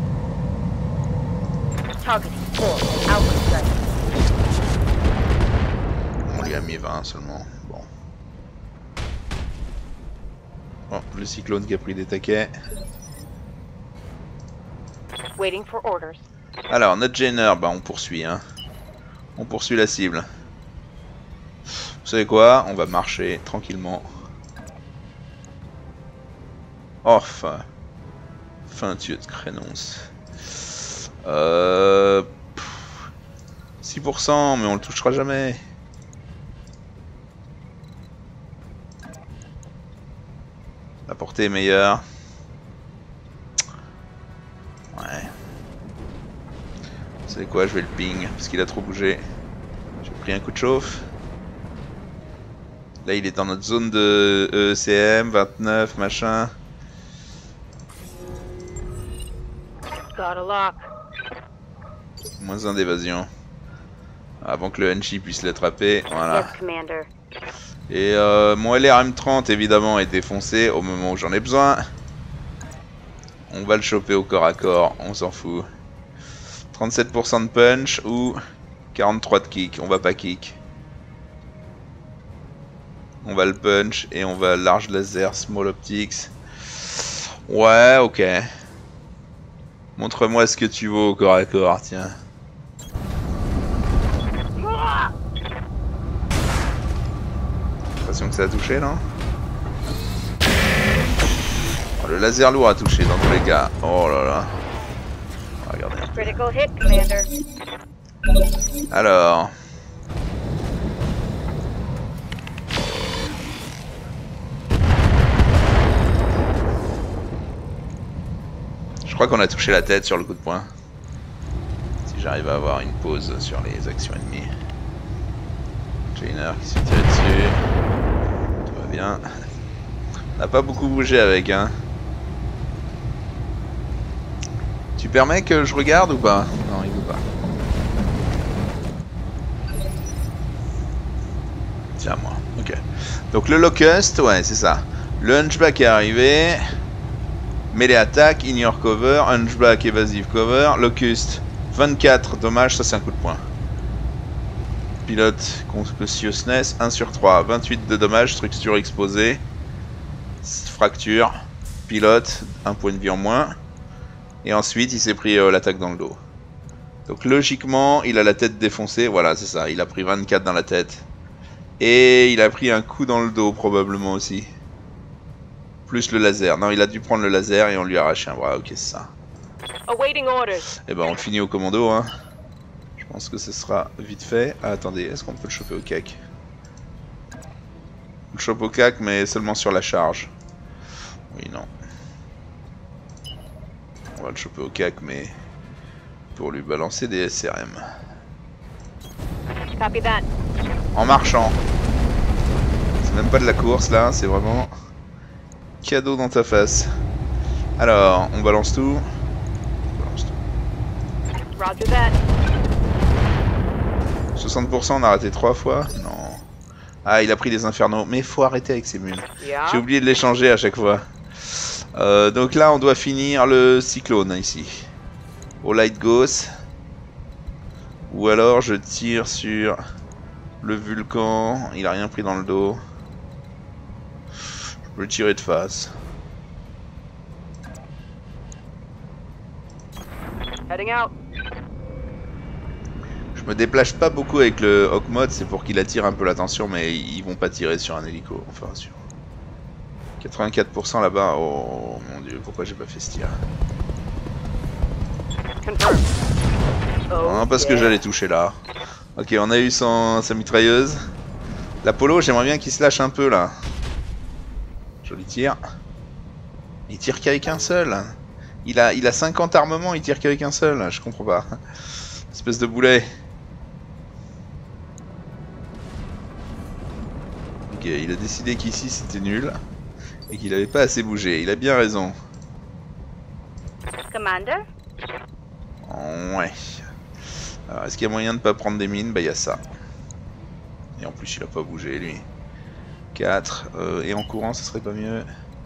[SPEAKER 1] On lui a mis 20 seulement. Bon. Oh, le cyclone qui a pris des taquets.
[SPEAKER 5] Waiting for orders.
[SPEAKER 1] Alors, notre Jenner, bah on poursuit, hein. On poursuit la cible. Vous savez quoi? On va marcher tranquillement. Oh, fin Dieu de crénonce. 6%, mais on le touchera jamais. La portée est meilleure. Ouais. Vous savez quoi, je vais le ping, parce qu'il a trop bougé. J'ai pris un coup de chauffe. Là, il est dans notre zone de ECM, 29, machin. Moins 1 d'évasion. Avant que le NG puisse l'attraper. Voilà. Et mon LRM-30, évidemment, est défoncé au moment où j'en ai besoin. On va le choper au corps à corps, on s'en fout. 37% de punch ou 43 de kick. On va pas kick. On va le punch et on va large laser, small optics. Ouais, ok. Montre-moi ce que tu vaux au corps à corps, tiens. J'ai l'impression que ça a touché, non? Oh, le laser lourd a touché dans tous les cas. Oh là là. Regardez.
[SPEAKER 5] Critical hit, Commander.
[SPEAKER 1] Alors. Je crois qu'on a touché la tête sur le coup de poing. Si j'arrive à avoir une pause sur les actions ennemies. Jainer qui s'est tiré dessus. Tout va bien. On n'a pas beaucoup bougé avec, hein. Tu permets que je regarde ou pas? Non, il veut pas. Tiens, moi. Ok. Donc le Locust, ouais, c'est ça. Le Hunchback est arrivé. Melee attaque, ignore cover, Hunchback évasive cover, Locust 24 dommages, ça c'est un coup de poing. Pilote conspicuousness 1 sur 3, 28 de dommages, structure exposée, fracture, pilote, 1 point de vie en moins. Et ensuite il s'est pris l'attaque dans le dos. Donc logiquement il a la tête défoncée, voilà c'est ça, il a pris 24 dans la tête. Et il a pris un coup dans le dos probablement aussi. Plus le laser. Non, il a dû prendre le laser et on lui a arraché un bras. Ok, c'est ça. Et ben, on le finit au commando. Hein. Je pense que ce sera vite fait. Ah, attendez, est-ce qu'on peut le choper au cac? On le chope au cac, mais seulement sur la charge. Oui, non. On va le choper au cac, mais pour lui balancer des SRM. En marchant. C'est même pas de la course là, c'est vraiment... cadeau dans ta face. Alors, on balance tout. On balance tout. 60%, on a raté 3 fois. Non. Ah, il a pris des infernaux. Mais faut arrêter avec ces mules. J'ai oublié de les changer à chaque fois. Donc là, on doit finir le cyclone ici. Au light ghost. Ou alors je tire sur Le Vulcan, il a rien pris dans le dos. Je peux le tirer de face.
[SPEAKER 5] Heading out.
[SPEAKER 1] Je me déplace pas beaucoup avec le Hawk Mode, c'est pour qu'il attire un peu l'attention, mais ils vont pas tirer sur un hélico, enfin sur 84% là-bas. Oh mon dieu, pourquoi j'ai pas fait ce tir?
[SPEAKER 5] Confirmed.
[SPEAKER 1] Non, parce que j'allais toucher là. Ok, on a eu sa mitrailleuse. L'Apollo, j'aimerais bien qu'il se lâche un peu là. Joli tir. Il tire qu'avec un seul. Il a 50 armements, il tire qu'avec un seul. Je comprends pas. Espèce de boulet. Ok, il a décidé qu'ici c'était nul. Et qu'il avait pas assez bougé. Il a bien raison.
[SPEAKER 2] Commander?
[SPEAKER 1] Ouais. Alors, est-ce qu'il y a moyen de pas prendre des mines? Bah, il y a ça. Et en plus, il a pas bougé, lui. 4. Et en courant, ça serait pas mieux.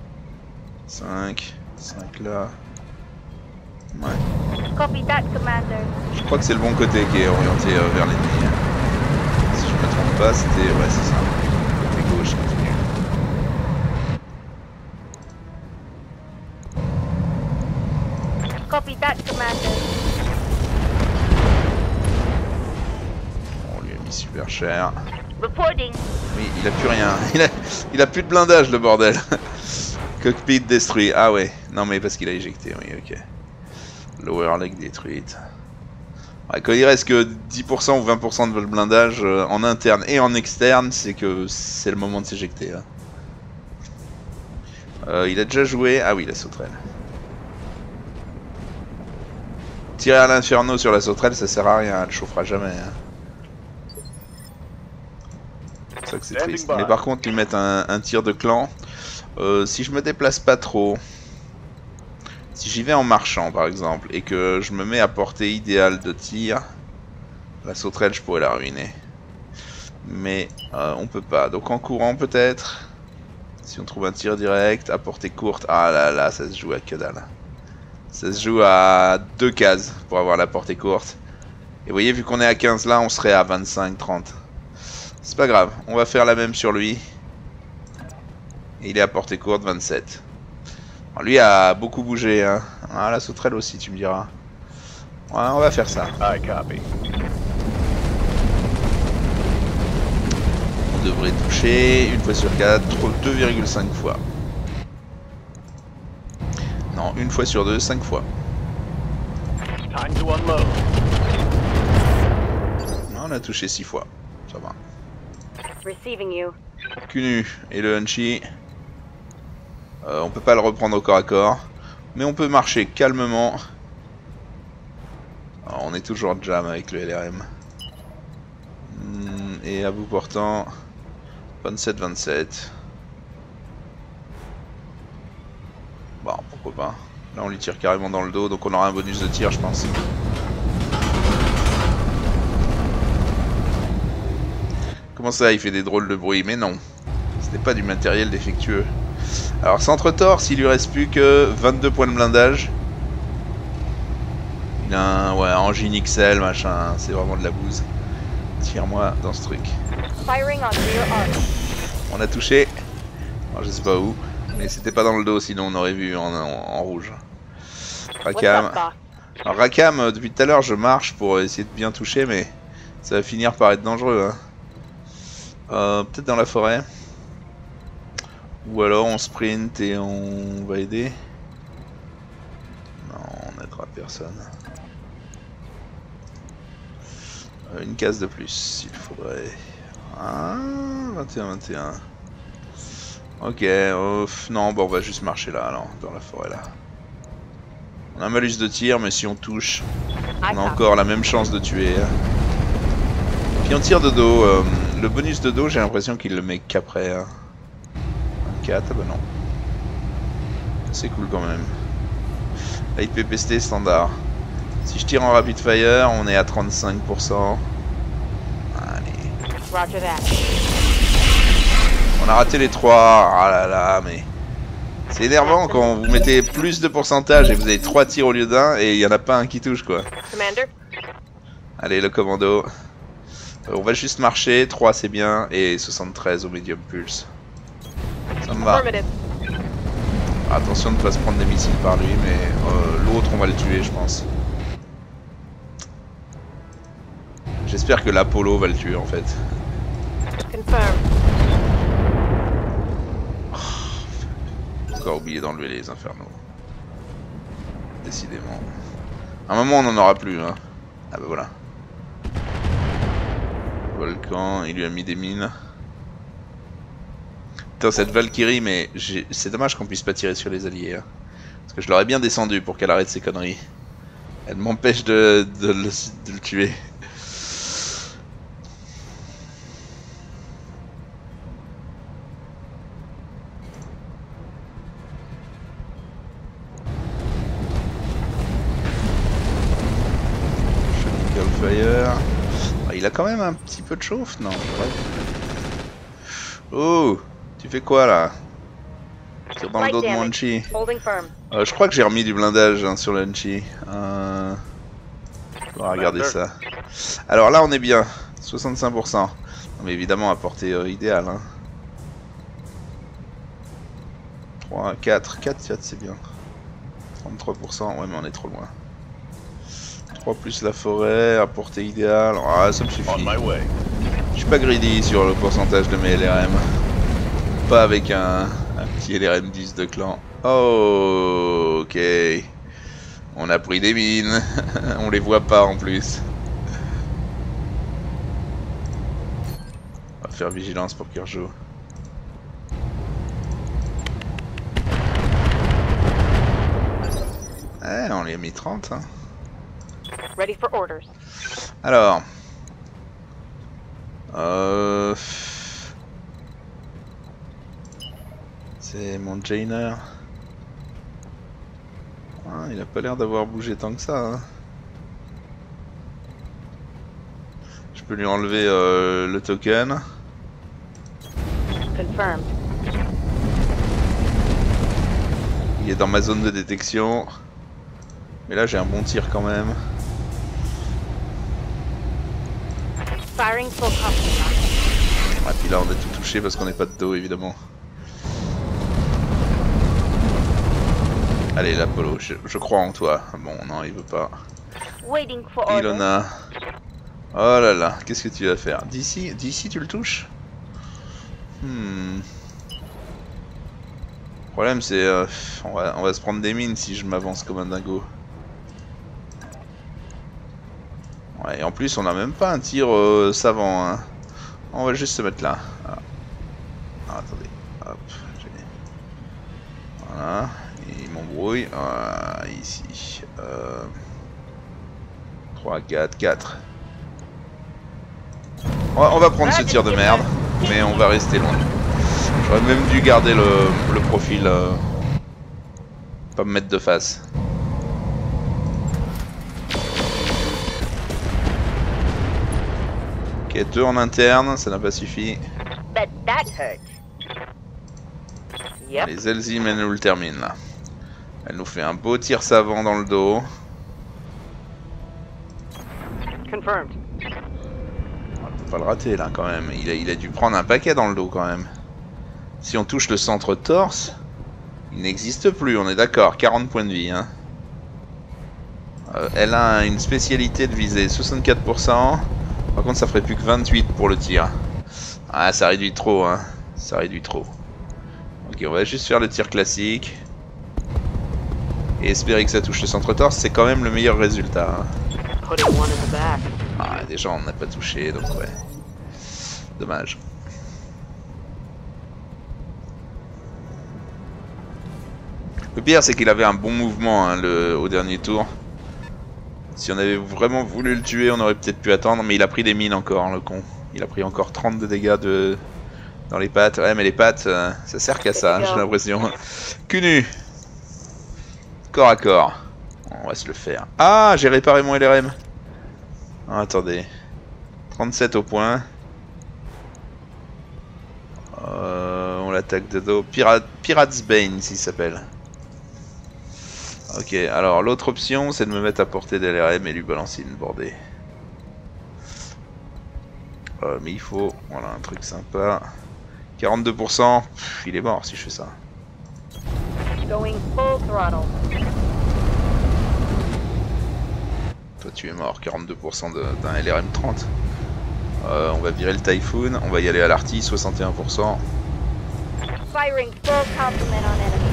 [SPEAKER 1] 5. 5 là. Ouais.
[SPEAKER 2] Copy that, Commander.
[SPEAKER 1] Je crois que c'est le bon côté qui est orienté vers l'ennemi. Si je me trompe pas, c'était... Ouais, c'est ça. Côté gauche, continue.
[SPEAKER 2] Copy that, Commander.
[SPEAKER 1] On lui a mis super cher.
[SPEAKER 2] Reporting.
[SPEAKER 1] Oui, il a plus rien. Il a plus de blindage, le bordel. Cockpit détruit. Ah ouais. Non mais parce qu'il a éjecté, oui, ok. Lower leg détruite. Ouais, quand il reste que 10% ou 20% de blindage en interne et en externe, c'est que c'est le moment de s'éjecter. Il a déjà joué. Ah oui, la sauterelle. Tirer à l'inferno sur la sauterelle, ça sert à rien, elle chauffera jamais. Hein. C'est ça que c'est triste. Mais par contre, lui mettre un tir de clan. Si je me déplace pas trop, si j'y vais en marchant par exemple, et que je me mets à portée idéale de tir, la sauterelle je pourrais la ruiner. Mais on peut pas. Donc en courant peut-être, si on trouve un tir direct, à portée courte, ah là là, ça se joue à que dalle. Ça se joue à 2 cases pour avoir la portée courte. Et vous voyez, vu qu'on est à 15 là, on serait à 25-30. C'est pas grave, on va faire la même sur lui. Et il est à portée courte, 27. Alors, lui a beaucoup bougé, hein. Ah, la sauterelle aussi, tu me diras. Ouais, on va faire ça. On devrait toucher une fois sur 4, 2,5 fois. Non, une fois sur 2, 5 fois.
[SPEAKER 4] Time to unload.
[SPEAKER 1] On a touché 6 fois. Ça va.
[SPEAKER 5] Receiving you.
[SPEAKER 1] Kunu et le Hunchy. On peut pas le reprendre au corps à corps. Mais on peut marcher calmement. Alors, on est toujours jam avec le LRM. Et à bout portant, 27-27. Bon, pourquoi pas. Là, on lui tire carrément dans le dos, donc on aura un bonus de tir, je pense. Comment ça, il fait des drôles de bruit? Mais non, ce n'est pas du matériel défectueux. Alors, centre-torse, il lui reste plus que 22 points de blindage. Il a un engine XL, machin, c'est vraiment de la bouse. Tire-moi dans ce truc. On a touché. Alors, je sais pas où, mais c'était pas dans le dos, sinon on aurait vu en rouge. Rackham. Alors Rackham, depuis tout à l'heure je marche pour essayer de bien toucher, mais ça va finir par être dangereux. Hein. Peut-être dans la forêt. Ou alors on sprint et on va aider. Non, on n'aidera personne. Une case de plus, s'il faudrait. Ah, 21-21. Ok, non, bon, on va juste marcher là, alors, dans la forêt là. On a un malus de tir, mais si on touche, on a encore la même chance de tuer. Puis on tire de dos. Le bonus de dos, j'ai l'impression qu'il le met qu'après. 24, ah bah non. C'est cool quand même. IPPST standard. Si je tire en rapid fire, on est à 35%. Allez.
[SPEAKER 5] Roger that.
[SPEAKER 1] On a raté les 3. Ah là là, mais... C'est énervant quand vous mettez plus de pourcentage et vous avez 3 tirs au lieu d'un et il n'y en a pas un qui touche, quoi.
[SPEAKER 5] Commander?
[SPEAKER 1] Allez, le commando. On va juste marcher, 3 c'est bien, et 73 au medium pulse. Ça me va.
[SPEAKER 5] Affirmative.
[SPEAKER 1] Attention de ne pas se prendre des missiles par lui, mais l'autre on va le tuer je pense. J'espère que l'Apollo va le tuer en fait.
[SPEAKER 5] Confirmed.
[SPEAKER 1] J'ai encore oublié d'enlever les infernaux. Décidément. À un moment on n'en aura plus hein. Ah bah voilà. Volcan, il lui a mis des mines. Putain cette Valkyrie mais c'est dommage qu'on puisse pas tirer sur les alliés hein. Parce que je l'aurais bien descendu pour qu'elle arrête ses conneries. Elle m'empêche de le tuer. Fire. Ah, il a quand même un petit peu de chauffe, non? Ouais. Oh, tu fais quoi là? Tire dans le dos de mon Enchi.
[SPEAKER 5] Holding firm.
[SPEAKER 1] Je crois que j'ai remis du blindage hein, sur l'Enchi. On va regarder ça. Alors là on est bien, 65%. Non, mais évidemment à portée idéale. Hein. 3, 4 c'est bien. 33%, ouais mais on est trop loin. 3 plus la forêt, à portée idéale, ah, ça me suffit. Je suis pas greedy sur le pourcentage de mes LRM. Pas avec un petit LRM 10 de clan. Oh, ok. On a pris des mines. On les voit pas en plus. On va faire vigilance pour Kirjo. Eh, on lui a mis 30 hein.
[SPEAKER 5] Ready for orders.
[SPEAKER 1] Alors, c'est mon Jainer. Ah, il a pas l'air d'avoir bougé tant que ça. Hein. Je peux lui enlever le token.
[SPEAKER 5] Confirmed.
[SPEAKER 1] Il est dans ma zone de détection. Mais là j'ai un bon tir quand même.
[SPEAKER 5] Firing full complement.
[SPEAKER 1] Ah puis là on a tout touché parce qu'on n'est pas de dos évidemment. Allez l'Apollo, je crois en toi. Bon non il veut pas.
[SPEAKER 2] Waiting for orders.
[SPEAKER 1] Ilona. Oh là là, qu'est-ce que tu vas faire? D'ici tu le touches? Le problème c'est on va se prendre des mines si je m'avance comme un dingo. Ouais, et en plus on a même pas un tir savant hein. On va juste se mettre là. Ah. Ah, attendez. Hop. Voilà. Il m'embrouille. Voilà, ici. 3, 4, 4. On va prendre ce tir de merde. Mais on va rester loin. J'aurais même dû garder le profil. Pas me mettre de face. Ok, 2 en interne, ça n'a pas suffi.
[SPEAKER 2] Bet that hurt.
[SPEAKER 5] Yep.
[SPEAKER 1] Les Elzim, elle nous le termine là. Elle nous fait un beau tir savant dans le dos.
[SPEAKER 5] Confirmed.
[SPEAKER 1] On peut pas le rater là quand même. Il a dû prendre un paquet dans le dos quand même. Si on touche le centre torse, il n'existe plus, on est d'accord. 40 points de vie. Hein. Elle a une spécialité de visée, 64%. Par contre ça ferait plus que 28 pour le tir. Ah ça réduit trop hein. Ça réduit trop. Ok on va juste faire le tir classique. Et espérer que ça touche le centre torse, c'est quand même le meilleur résultat. Hein.
[SPEAKER 5] Putting one in the back.
[SPEAKER 1] Ah déjà on n'a pas touché donc ouais. Dommage. Le pire c'est qu'il avait un bon mouvement hein, au dernier tour. Si on avait vraiment voulu le tuer, on aurait peut-être pu attendre, mais il a pris des mines encore, le con. Il a pris encore 30 de dégâts dans les pattes. Ouais, mais les pattes, ça sert qu'à ça, j'ai l'impression. Cul nu. Corps à corps. On va se le faire. Ah, j'ai réparé mon LRM. Ah, attendez. 37 au point. On l'attaque de dos. Pirate's Bane, s'il s'appelle. Ok, alors l'autre option c'est de me mettre à portée d'LRM et lui balancer une bordée. Mais il faut, voilà, un truc sympa. 42%, pff, il est mort si je fais ça.
[SPEAKER 2] Going full throttle.
[SPEAKER 1] Toi tu es mort, 42% d'un LRM 30. On va virer le Typhoon, on va y aller à l'arty, 61%.
[SPEAKER 2] Firing full complement on enemy.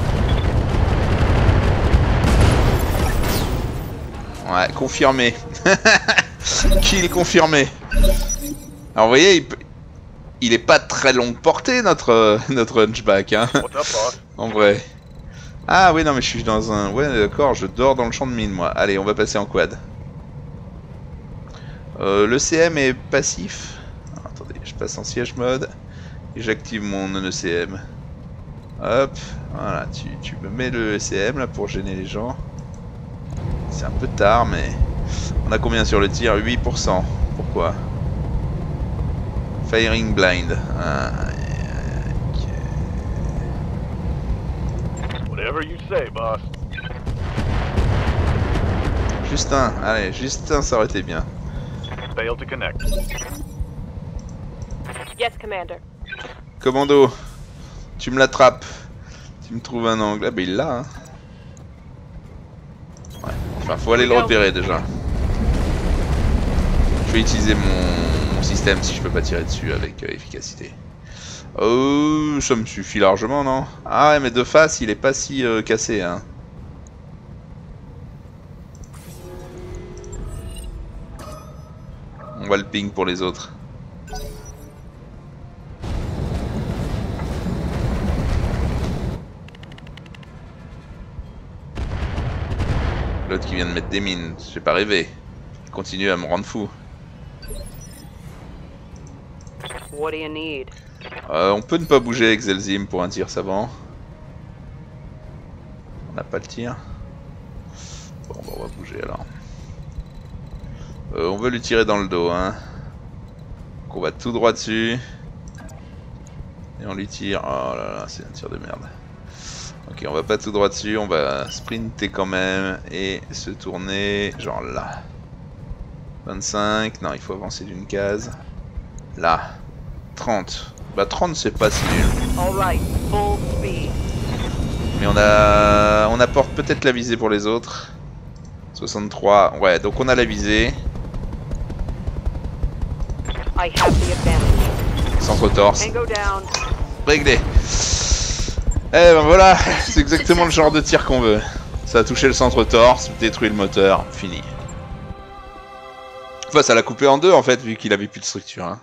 [SPEAKER 1] Ouais, confirmé. Kill confirmé. Alors vous voyez, il est pas très longue portée notre Hunchback, hein.
[SPEAKER 4] What's up, boss?
[SPEAKER 1] En vrai. Ah oui, non mais je suis dans un... Ouais d'accord, je dors dans le champ de mine moi. Allez, on va passer en quad. Le CM est passif. Alors, attendez, je passe en siège mode. Et j'active mon ECM. Hop, voilà, tu me mets le ECM là pour gêner les gens. C'est un peu tard mais... On a combien sur le tir? 8%. Pourquoi? Firing blind. Ah, okay.
[SPEAKER 4] Whatever you say, boss.
[SPEAKER 1] Juste un, allez, juste un, ça aurait été bien.
[SPEAKER 4] Fail to connect.
[SPEAKER 5] Yes, Commander.
[SPEAKER 1] Commando, tu me l'attrapes. Tu me trouves un angle. Ah bah il l'a, hein. Ouais, enfin faut aller le repérer déjà. Je vais utiliser mon système si je peux pas tirer dessus avec efficacité. Oh, ça me suffit largement, non? Ah ouais, mais de face, il est pas si cassé, hein. On va le ping pour les autres. L'autre qui vient de mettre des mines, j'ai pas rêvé. Il continue à me rendre fou.
[SPEAKER 5] What do you need?
[SPEAKER 1] On peut ne pas bouger avec Zelzim pour un tir savant. On n'a pas le tir. Bon, bah, on va bouger alors. On veut lui tirer dans le dos, hein. Donc on va tout droit dessus. Et on lui tire. Oh là là, c'est un tir de merde. Ok, on va pas tout droit dessus, on va sprinter quand même et se tourner genre là. 25, non, il faut avancer d'une case. Là. 30. Bah 30 c'est pas si nul.
[SPEAKER 5] Alright, full speed.
[SPEAKER 1] Mais on apporte peut-être la visée pour les autres. 63, ouais, donc on a la visée.
[SPEAKER 5] I have the advantage.
[SPEAKER 1] Centre torse.
[SPEAKER 5] Tango down.
[SPEAKER 1] Réglé. Eh ben voilà, c'est exactement le genre de tir qu'on veut. Ça a touché le centre torse, détruit le moteur, fini. Enfin, ça l'a coupé en deux en fait, vu qu'il avait plus de structure. Hein.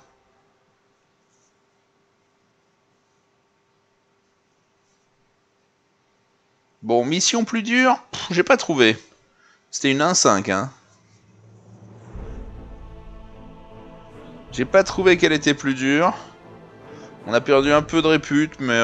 [SPEAKER 1] Bon, mission plus dure, j'ai pas trouvé. C'était une 1-5, hein. J'ai pas trouvé qu'elle était plus dure. On a perdu un peu de répute, mais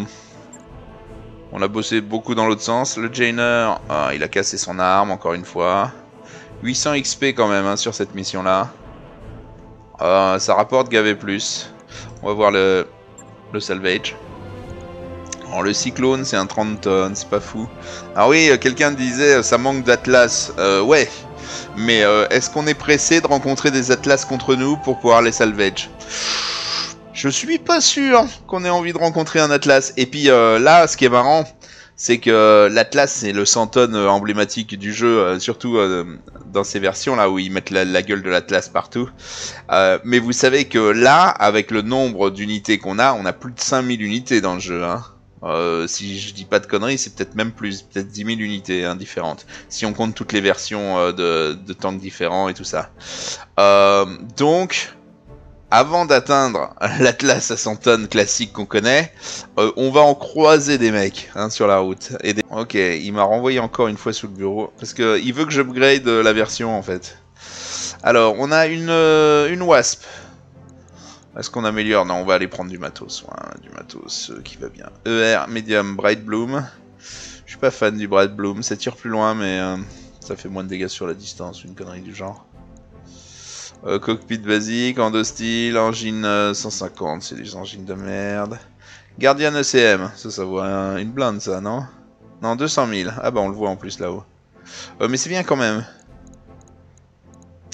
[SPEAKER 1] on a bossé beaucoup dans l'autre sens. Le Jainer, il a cassé son arme, encore une fois. 800 XP quand même, hein, sur cette mission-là. Ça rapporte gavé plus. On va voir le salvage. Alors, le cyclone, c'est un 30 tonnes, c'est pas fou. Ah oui, quelqu'un disait, ça manque d'Atlas. Ouais, mais est-ce qu'on est pressé de rencontrer des Atlas contre nous pour pouvoir les salvage? Je suis pas sûr qu'on ait envie de rencontrer un Atlas. Et puis là, ce qui est marrant, c'est que l'Atlas, c'est le 100 tonnes emblématique du jeu, surtout dans ces versions là où ils mettent la gueule de l'Atlas partout. Mais vous savez que là, avec le nombre d'unités qu'on a, on a plus de 5000 unités dans le jeu. Hein. Si je dis pas de conneries, c'est peut-être même plus, peut-être 10 000 unités hein, différentes. Si on compte toutes les versions de tanks différents et tout ça. Donc... Avant d'atteindre l'Atlas à 100 tonnes classique qu'on connaît, on va en croiser des mecs hein, sur la route. Ok, il m'a renvoyé encore une fois sous le bureau, parce qu'il veut que j'upgrade la version en fait. Alors, on a une Wasp. Est-ce qu'on améliore? Non, on va aller prendre du matos. Ouais, du matos qui va bien. ER, Medium, Bright Bloom. Je suis pas fan du Bright Bloom, ça tire plus loin, mais ça fait moins de dégâts sur la distance, une connerie du genre. Cockpit basique, endostyle, engine 150, c'est des engines de merde. Guardian ECM, ça vaut une blinde ça, non? Non, 200 000, ah bah on le voit en plus là-haut. Mais c'est bien quand même.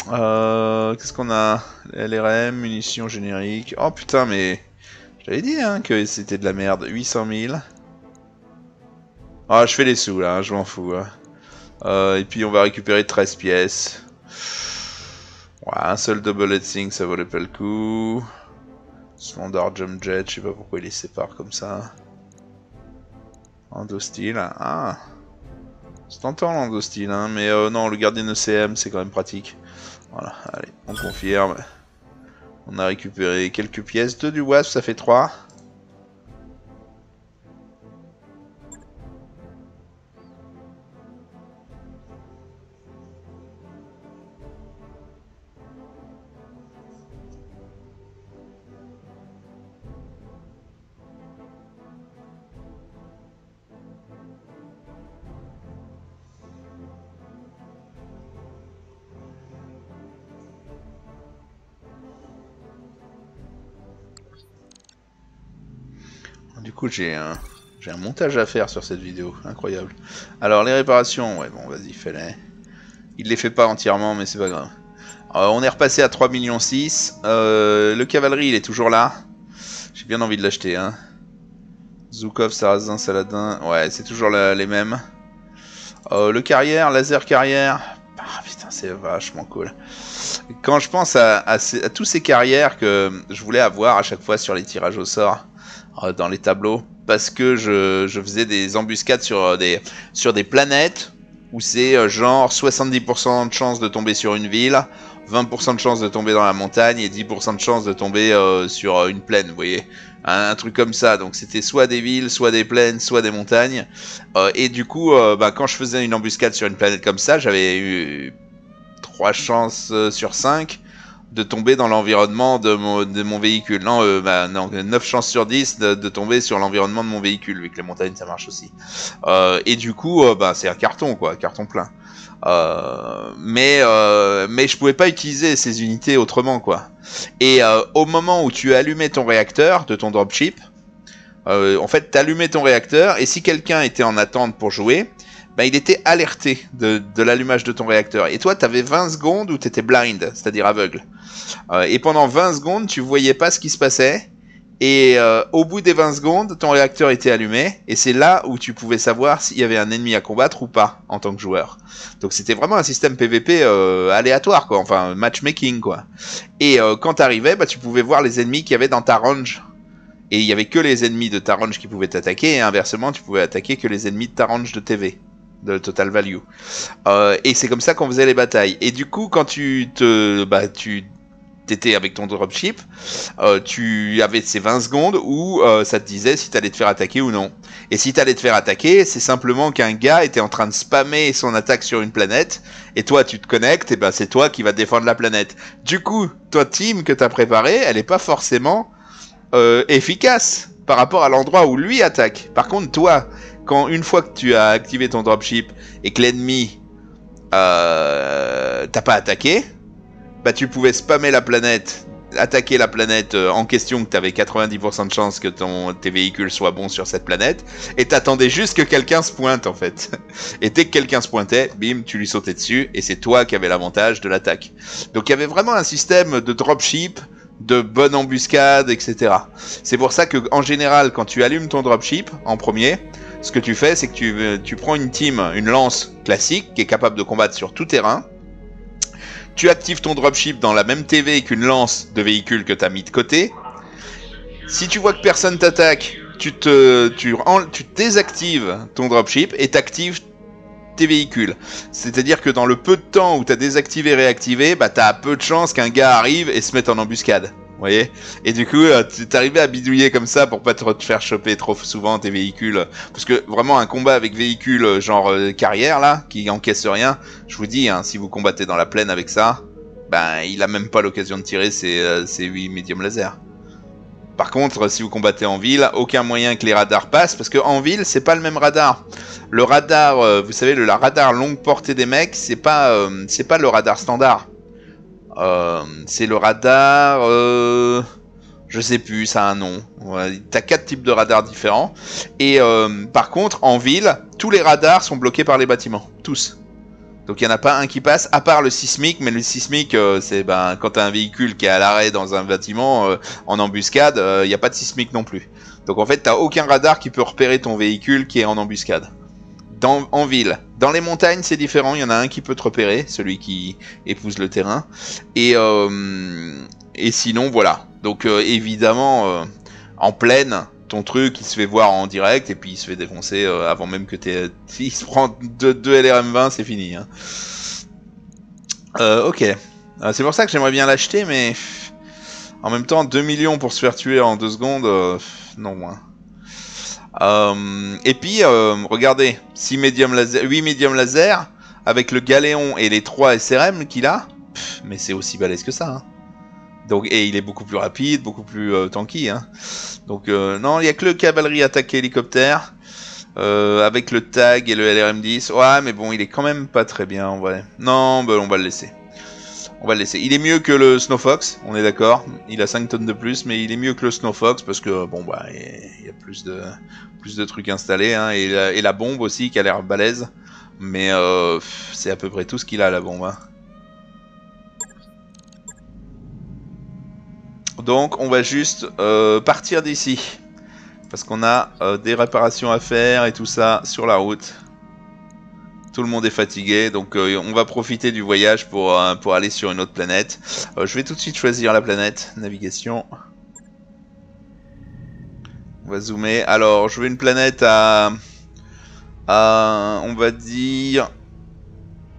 [SPEAKER 1] Qu'est-ce qu'on a? LRM, munitions génériques. Oh putain, mais j'avais dit hein, que c'était de la merde. 800 000. Ah, je fais les sous là, hein, je m'en fous. Hein. Et puis on va récupérer 13 pièces. Ouais, un seul double headsink, ça valait pas le coup. Standard jump jet, je sais pas pourquoi il les sépare comme ça. Endostyle, ah. C'est tentant l'endostyle, hein, mais non, le gardien ECM c'est quand même pratique. Voilà, allez, on confirme. On a récupéré quelques pièces. 2 du WASP, ça fait 3. Du coup, j'ai un montage à faire sur cette vidéo, incroyable. Alors, les réparations, ouais, bon, vas-y, fais-les. Il les fait pas entièrement, mais c'est pas grave. On est repassé à 3,6 millions. Le cavalerie, il est toujours là. J'ai bien envie de l'acheter, hein. Zukov, Sarrazin, Saladin, ouais, c'est toujours les mêmes. Le carrière, laser carrière. Ah putain, c'est vachement cool. Quand je pense à tous ces carrières que je voulais avoir à chaque fois sur les tirages au sort, dans les tableaux, parce que je faisais des embuscades sur des planètes où c'est genre 70% de chance de tomber sur une ville, 20% de chance de tomber dans la montagne et 10% de chance de tomber sur une plaine, vous voyez, un truc comme ça. Donc c'était soit des villes, soit des plaines, soit des montagnes. Et du coup, quand je faisais une embuscade sur une planète comme ça, j'avais eu 3 chances sur 5 de tomber dans l'environnement de mon véhicule. Non, 9 chances sur 10 de tomber sur l'environnement de mon véhicule, vu que les montagnes ça marche aussi. Et du coup, c'est un carton, quoi, carton plein. Mais je pouvais pas utiliser ces unités autrement, quoi. Et au moment où tu allumais ton réacteur de ton dropship, en fait, t'allumais ton réacteur, et si quelqu'un était en attente pour jouer, il était alerté de l'allumage de ton réacteur. Et toi, tu avais 20 secondes où tu étais blind, c'est-à-dire aveugle. Et pendant 20 secondes, tu voyais pas ce qui se passait. Et au bout des 20 secondes, ton réacteur était allumé. Et c'est là où tu pouvais savoir s'il y avait un ennemi à combattre ou pas, en tant que joueur. Donc c'était vraiment un système PVP aléatoire, quoi. Enfin, matchmaking, quoi. Et quand t'arrivais, tu pouvais voir les ennemis qu'il y avait dans ta range. Et il y avait que les ennemis de ta range qui pouvaient t'attaquer. Et inversement, tu pouvais attaquer que les ennemis de ta range de TV. De total value. Et c'est comme ça qu'on faisait les batailles. Et du coup, quand tu t'étais avec ton dropship, tu avais ces 20 secondes où ça te disait si t'allais te faire attaquer ou non. Et si t'allais te faire attaquer, c'est simplement qu'un gars était en train de spammer son attaque sur une planète, et toi tu te connectes, et c'est toi qui vas défendre la planète. Du coup, toi team que t'as préparé, elle est pas forcément efficace par rapport à l'endroit où lui attaque. Par contre, toi, une fois que tu as activé ton dropship et que l'ennemi t'a pas attaqué, tu pouvais spammer la planète, attaquer la planète en question, que tu avais 90% de chance que tes véhicules soient bons sur cette planète, et t'attendais juste que quelqu'un se pointe en fait. Et dès que quelqu'un se pointait, bim, tu lui sautais dessus, et c'est toi qui avais l'avantage de l'attaque. Donc il y avait vraiment un système de dropship, de bonne embuscade, etc. C'est pour ça que en général, quand tu allumes ton dropship en premier, ce que tu fais, c'est que tu prends une team, une lance classique qui est capable de combattre sur tout terrain. Tu actives ton dropship dans la même TV qu'une lance de véhicule que tu as mis de côté. Si tu vois que personne t'attaque, tu désactives ton dropship et t'actives tes véhicules. C'est-à-dire que dans le peu de temps où tu as désactivé et réactivé, tu as peu de chances qu'un gars arrive et se mette en embuscade. Vous voyez? Et du coup, t'arrivais à bidouiller comme ça pour pas te faire choper trop souvent tes véhicules. Parce que vraiment, un combat avec véhicule genre carrière, là, qui encaisse rien, je vous dis, hein, si vous combattez dans la plaine avec ça, il a même pas l'occasion de tirer ses 8 médium laser. Par contre, si vous combattez en ville, aucun moyen que les radars passent, parce que en ville, c'est pas le même radar. Le radar, vous savez, le radar longue portée des mecs, c'est pas le radar standard. C'est le radar, je sais plus, ça a un nom. Ouais, t'as 4 types de radars différents. Et par contre, en ville, tous les radars sont bloqués par les bâtiments. Tous. Donc il n'y en a pas un qui passe, à part le sismique, mais le sismique, c'est quand tu as un véhicule qui est à l'arrêt dans un bâtiment, en embuscade, il n'y a pas de sismique non plus. Donc en fait, tu n'as aucun radar qui peut repérer ton véhicule qui est en embuscade. En ville. Dans les montagnes, c'est différent, il y en a un qui peut te repérer, celui qui épouse le terrain. Et sinon, voilà. Donc évidemment, en plaine, ton truc, il se fait voir en direct et puis il se fait défoncer avant même que t'aies... Il se prend deux LRM-20, c'est fini. Hein. Ok. C'est pour ça que j'aimerais bien l'acheter, mais... En même temps, 2 millions pour se faire tuer en 2 secondes, non moins. Et puis, regardez, 8 médium laser, avec le Galéon et les 3 SRM qu'il a, mais c'est aussi balèze que ça. Hein. Donc, et il est beaucoup plus rapide, beaucoup plus tanky. Hein. Donc non, il n'y a que le cavalerie attaque hélicoptère, avec le tag et le LRM-10. Ouais, mais bon, il est quand même pas très bien en vrai. Non, on va le laisser. On va le laisser. Il est mieux que le Snowfox, on est d'accord. Il a 5 tonnes de plus, mais il est mieux que le Snowfox parce que bon bah il y a plus de trucs installés, hein, et la bombe aussi qui a l'air balèze. Mais c'est à peu près tout ce qu'il a, la bombe. Hein. Donc on va juste partir d'ici parce qu'on a des réparations à faire et tout ça sur la route. Tout le monde est fatigué, donc on va profiter du voyage pour aller sur une autre planète. Je vais tout de suite choisir la planète. Navigation. On va zoomer. Alors, je veux une planète à on va dire 1,5 ?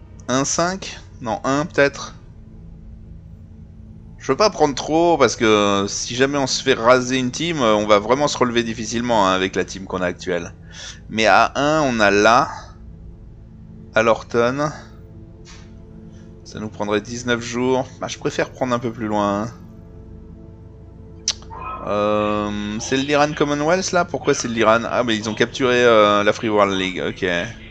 [SPEAKER 1] Non, 1 peut-être. Je veux pas prendre trop, parce que si jamais on se fait raser une team, on va vraiment se relever difficilement hein, avec la team qu'on a actuelle. Mais à 1, on a là... à Lorton. Ça nous prendrait 19 jours. Bah, je préfère prendre un peu plus loin. C'est l'Iran Commonwealth là? Pourquoi c'est l'Iran? Ah mais ils ont capturé la Free World League. Ok.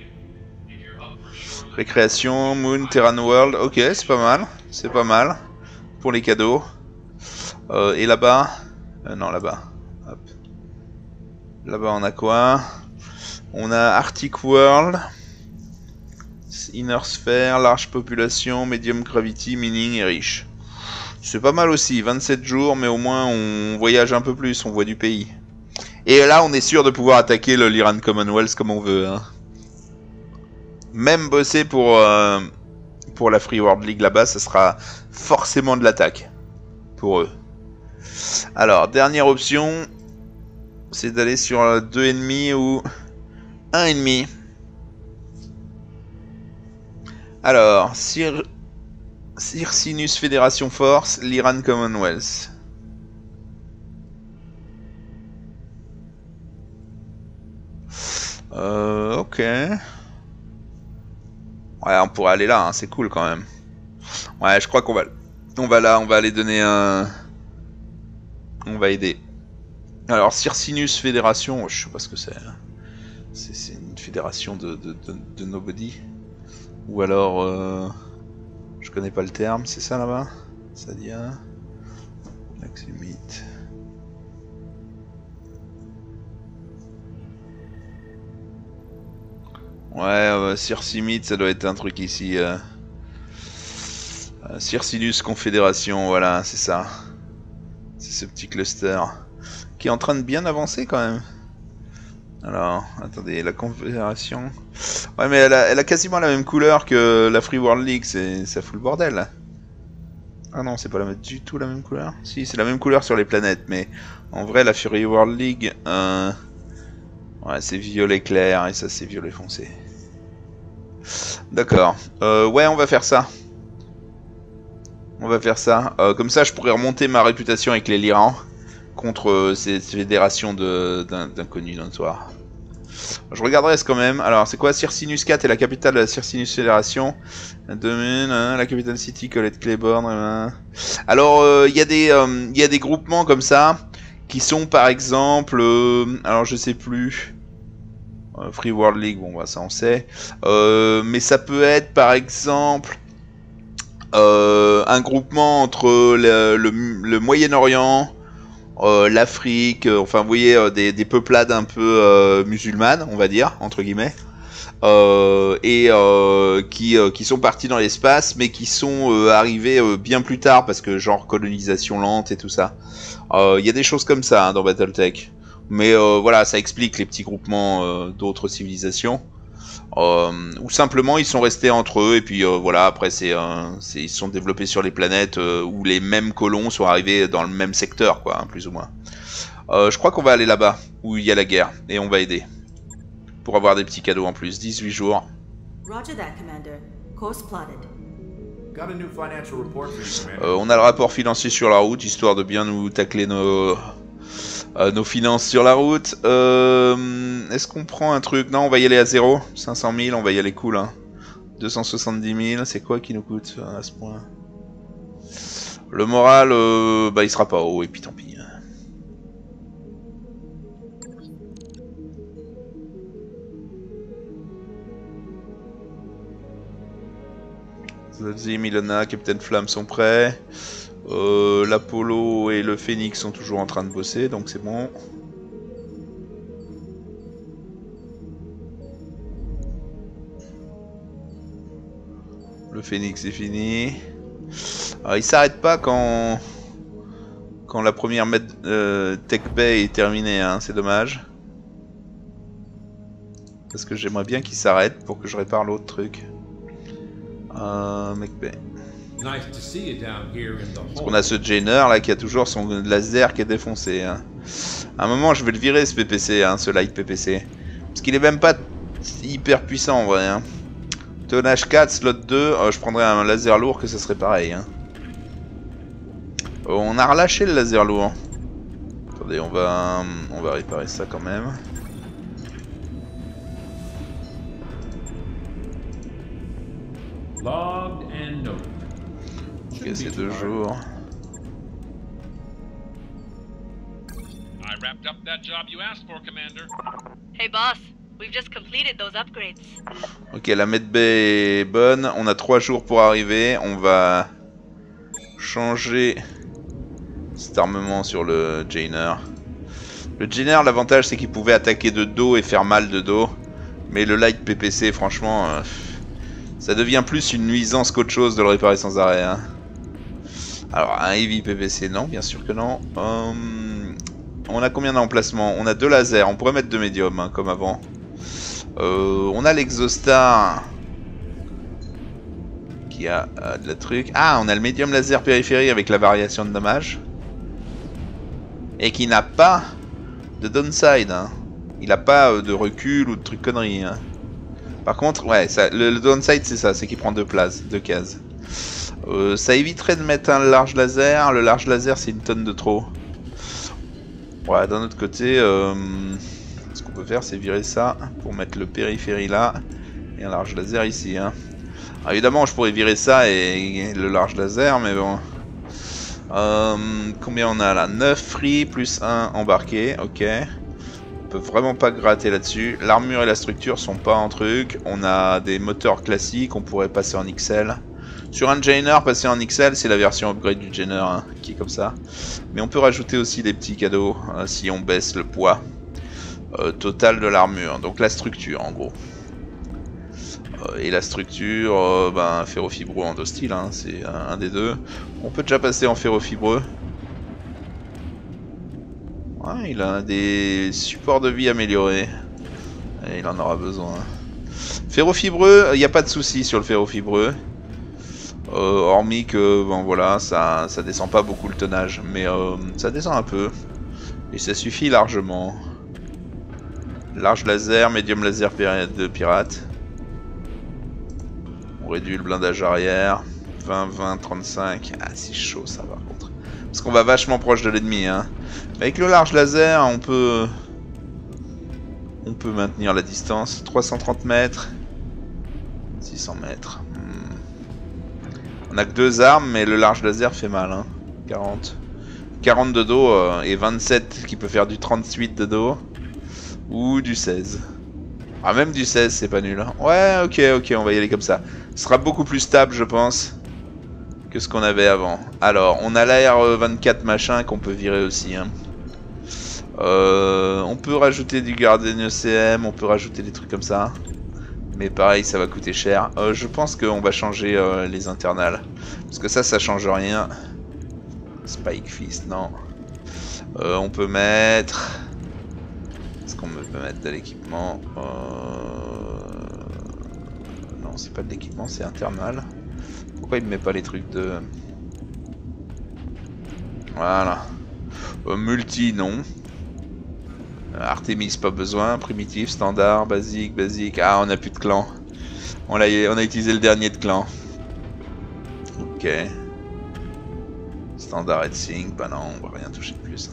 [SPEAKER 1] Récréation, Moon, Terran World. Ok, c'est pas mal. C'est pas mal. Pour les cadeaux. Et là-bas? Non, là-bas. Là-bas on a quoi? On a Arctic World. Inner Sphere, large population, medium gravity, mining et riche. C'est pas mal aussi, 27 jours, mais au moins on voyage un peu plus, on voit du pays. Et là, on est sûr de pouvoir attaquer le l'Iran Commonwealth comme on veut. Hein. Même bosser pour la Free World League là-bas, ça sera forcément de l'attaque pour eux. Alors, dernière option, c'est d'aller sur 2,5 ou 1,5. Alors, Circinus Fédération Force, l'Iran Commonwealth. Ok. Ouais, on pourrait aller là, hein, c'est cool quand même. Ouais, je crois qu'on va là, on va aller donner un... On va aider. Alors, Circinus Fédération, je sais pas ce que c'est. C'est une fédération de nobody. Ou alors, je connais pas le terme, c'est ça là-bas? Ça dit un... Max limite. Ouais, Circimite, ça doit être un truc ici. Circinus Confédération, voilà, c'est ça. C'est ce petit cluster. Qui est en train de bien avancer quand même. Alors, attendez, la Confédération... Ouais, mais elle a quasiment la même couleur que la Free World League, ça fout le bordel, là. Ah non, c'est pas du tout la même couleur. Si, c'est la même couleur sur les planètes, mais en vrai, la Free World League... Ouais, c'est violet clair, et ça, c'est violet foncé. D'accord. Ouais, on va faire ça. On va faire ça. Comme ça, je pourrais remonter ma réputation avec les Lyrans contre ces fédérations d'inconnus notoires. Je regarderai ce quand même. Alors, c'est quoi? Circinus 4 est la capitale de la Circinus Fédération. La capitale City, Colette Claiborne. Alors, il y a des groupements comme ça qui sont par exemple... alors, je sais plus... Free World League, bon, bah, ça on sait. Mais ça peut être par exemple... un groupement entre le Moyen-Orient... l'Afrique, enfin vous voyez des peuplades un peu musulmanes, on va dire, entre guillemets. qui sont partis dans l'espace, mais qui sont arrivés bien plus tard, parce que genre colonisation lente et tout ça. Il y a des choses comme ça hein, dans Battletech. Mais voilà, ça explique les petits groupements d'autres civilisations. Ou simplement ils sont restés entre eux et puis voilà, après ils sont développés sur les planètes où les mêmes colons sont arrivés dans le même secteur quoi, hein, plus ou moins. Je crois qu'on va aller là-bas où il y a la guerre et on va aider pour avoir des petits cadeaux en plus. 18 jours.
[SPEAKER 6] Roger that, Commander. Course plotted.
[SPEAKER 7] Got a new financial report for you, Commander.
[SPEAKER 1] On a le rapport financier sur la route histoire de bien nous tacler nos finances sur la route. Est-ce qu'on prend un truc? Non, on va y aller à 0. 500 000, on va y aller cool. Hein. 270 000, c'est quoi qui nous coûte à ce point? Le moral, bah il sera pas haut, et puis tant pis. Zodzi, Milona, Captain Flamme sont prêts. L'Apollo et le Phoenix sont toujours en train de bosser, donc c'est bon. Le Phoenix est fini. Alors, il s'arrête pas quand la première Tech Bay est terminée, hein, c'est dommage. Parce que j'aimerais bien qu'il s'arrête pour que je répare l'autre truc. Mech Bay. Parce qu'on a ce Jainer là qui a toujours son laser qui est défoncé. Hein. À un moment je vais le virer ce PPC, hein, ce light PPC. Parce qu'il est même pas hyper puissant en vrai. Hein. Tonnage 4, slot 2, je prendrais un laser lourd que ça serait pareil. Hein. On a relâché le laser lourd. Attendez, on va réparer ça quand même. Ok, c'est 2 jours.
[SPEAKER 6] Hey boss, we've just completed those upgrades.
[SPEAKER 1] Ok, la medbay est bonne. On a 3 jours pour arriver. On va changer cet armement sur le Jainer. Le Jainer, l'avantage c'est qu'il pouvait attaquer de dos et faire mal de dos. Mais le light PPC, franchement, ça devient plus une nuisance qu'autre chose de le réparer sans arrêt. Hein. Alors, un heavy PPC, non, bien sûr que non. On a combien d'emplacements? On a 2 lasers, on pourrait mettre 2 médiums, hein, comme avant. On a l'Exostar qui a de la truc. Ah, on a le médium laser périphérie avec la variation de dommage. Et qui n'a pas de downside. Hein. Il n'a pas de recul ou de trucs conneries. Hein. Par contre, ouais, ça, le downside c'est ça, c'est qu'il prend 2 cases. Ça éviterait de mettre un large laser. Le large laser c'est une tonne de trop. Ouais, d'un autre côté, ce qu'on peut faire c'est virer ça pour mettre le périphérie là et un large laser ici. Hein. Alors, évidemment je pourrais virer ça et le large laser, mais bon. Combien on a là? 9 free plus 1 embarqué, ok. On peut vraiment pas gratter là-dessus. L'armure et la structure sont pas en truc. On a des moteurs classiques, on pourrait passer en XL. Sur un Jainer, passer en XL, c'est la version upgrade du Jainer, hein, qui est comme ça. Mais on peut rajouter aussi des petits cadeaux si on baisse le poids total de l'armure. Donc la structure en gros. Et la structure, ben, ferrofibreux endostyle, hein, c'est un des deux. On peut déjà passer en ferrofibreux. Ouais, il a des supports de vie améliorés. Et il en aura besoin. Ferrofibreux, il n'y a pas de souci sur le ferrofibreux. Hormis que, bon voilà, ça descend pas beaucoup le tonnage. Mais ça descend un peu. Et ça suffit largement. Large laser, médium laser de pirate. On réduit le blindage arrière. 20, 20, 35. Ah, c'est chaud ça par contre. Parce qu'on va vachement proche de l'ennemi. Hein. Avec le large laser, on peut maintenir la distance. 330 mètres. 600 mètres. On a que 2 armes, mais le large laser fait mal. Hein. 40. 40 de dos et 27 qui peut faire du 38 de dos. Ou du 16. Ah, même du 16, c'est pas nul. Hein. Ouais, ok, on va y aller comme ça. Ce sera beaucoup plus stable, je pense, que ce qu'on avait avant. Alors, on a l'AR-24 machin qu'on peut virer aussi. Hein. On peut rajouter du Guardian ECM, on peut rajouter des trucs comme ça. Mais pareil, ça va coûter cher. Je pense qu'on va changer les internals. Parce que ça change rien. Spike Fist, non. On peut mettre... Est-ce qu'on peut mettre de l'équipement Non, c'est pas de l'équipement, c'est internal. Pourquoi il me met pas les trucs de... Voilà. Multi, non. Artemis, pas besoin. Primitif, standard, basique, basique. Ah, on a plus de clan. On a utilisé le dernier de clan. Ok. Standard et sync, bah non, on va rien toucher de plus.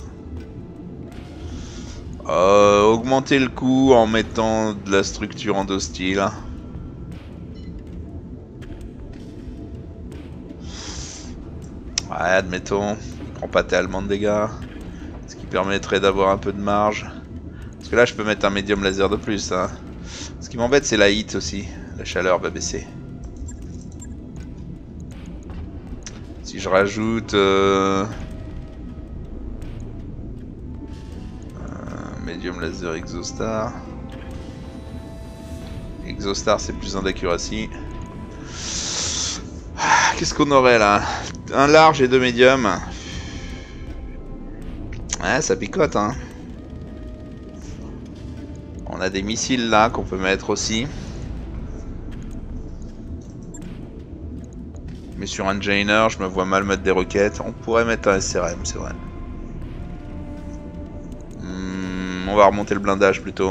[SPEAKER 1] Augmenter le coût en mettant de la structure endostyle. Ouais, admettons. Il prend pas tellement de dégâts. Ce qui permettrait d'avoir un peu de marge. Parce que là, je peux mettre un médium laser de plus. Hein. Ce qui m'embête, c'est la heat aussi. La chaleur va baisser. Si je rajoute... Medium laser Exostar. Exostar, c'est plus d'accuracy. Qu'est-ce qu'on aurait là? Un large et deux médiums. Ouais, ça picote, hein. On a des missiles là qu'on peut mettre aussi. Mais sur un Jainer, je me vois mal mettre des roquettes. On pourrait mettre un SRM, c'est vrai. On va remonter le blindage plutôt.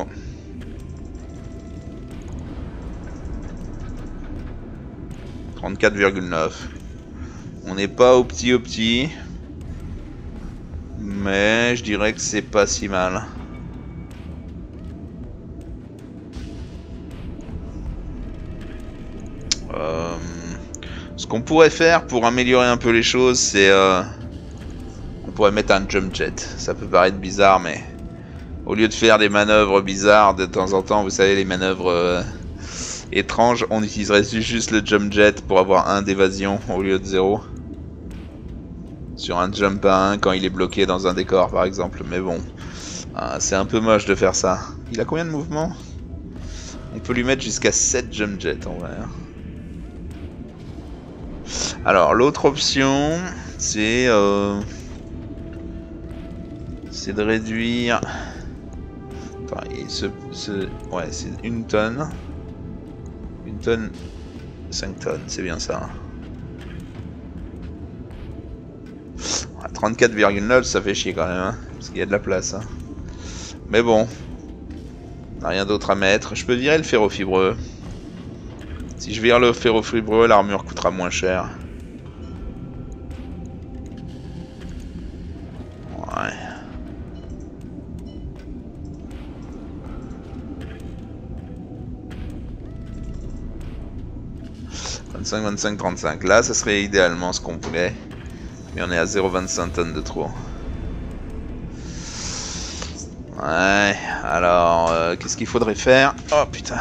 [SPEAKER 1] « 34,9. On n'est pas au petit. Mais je dirais que c'est pas si mal. Ce qu'on pourrait faire pour améliorer un peu les choses, c'est... on pourrait mettre un jump jet. Ça peut paraître bizarre, mais... Au lieu de faire des manœuvres bizarres de temps en temps, vous savez, les manœuvres étranges, on utiliserait juste le jump jet pour avoir 1 d'évasion au lieu de 0. Sur un jump à 1 quand il est bloqué dans un décor par exemple. Mais bon, c'est un peu moche de faire ça. Il a combien de mouvements? On peut lui mettre jusqu'à 7 jump jets en vrai. Alors l'autre option, c'est de réduire... Attends, ouais, c'est 1 tonne. 1 tonne, 5 tonnes, c'est bien ça. 34,9, ça fait chier quand même, hein, parce qu'il y a de la place. Hein. Mais bon, on n'a rien d'autre à mettre. Je peux virer le ferrofibreux. Si je vire le ferrofibreux, l'armure coûtera moins cher. Ouais. 25, 25, 35. Là, ça serait idéalement ce qu'on voulait. Mais on est à 0,25 tonnes de trop. Ouais, alors, qu'est-ce qu'il faudrait faire? Oh putain.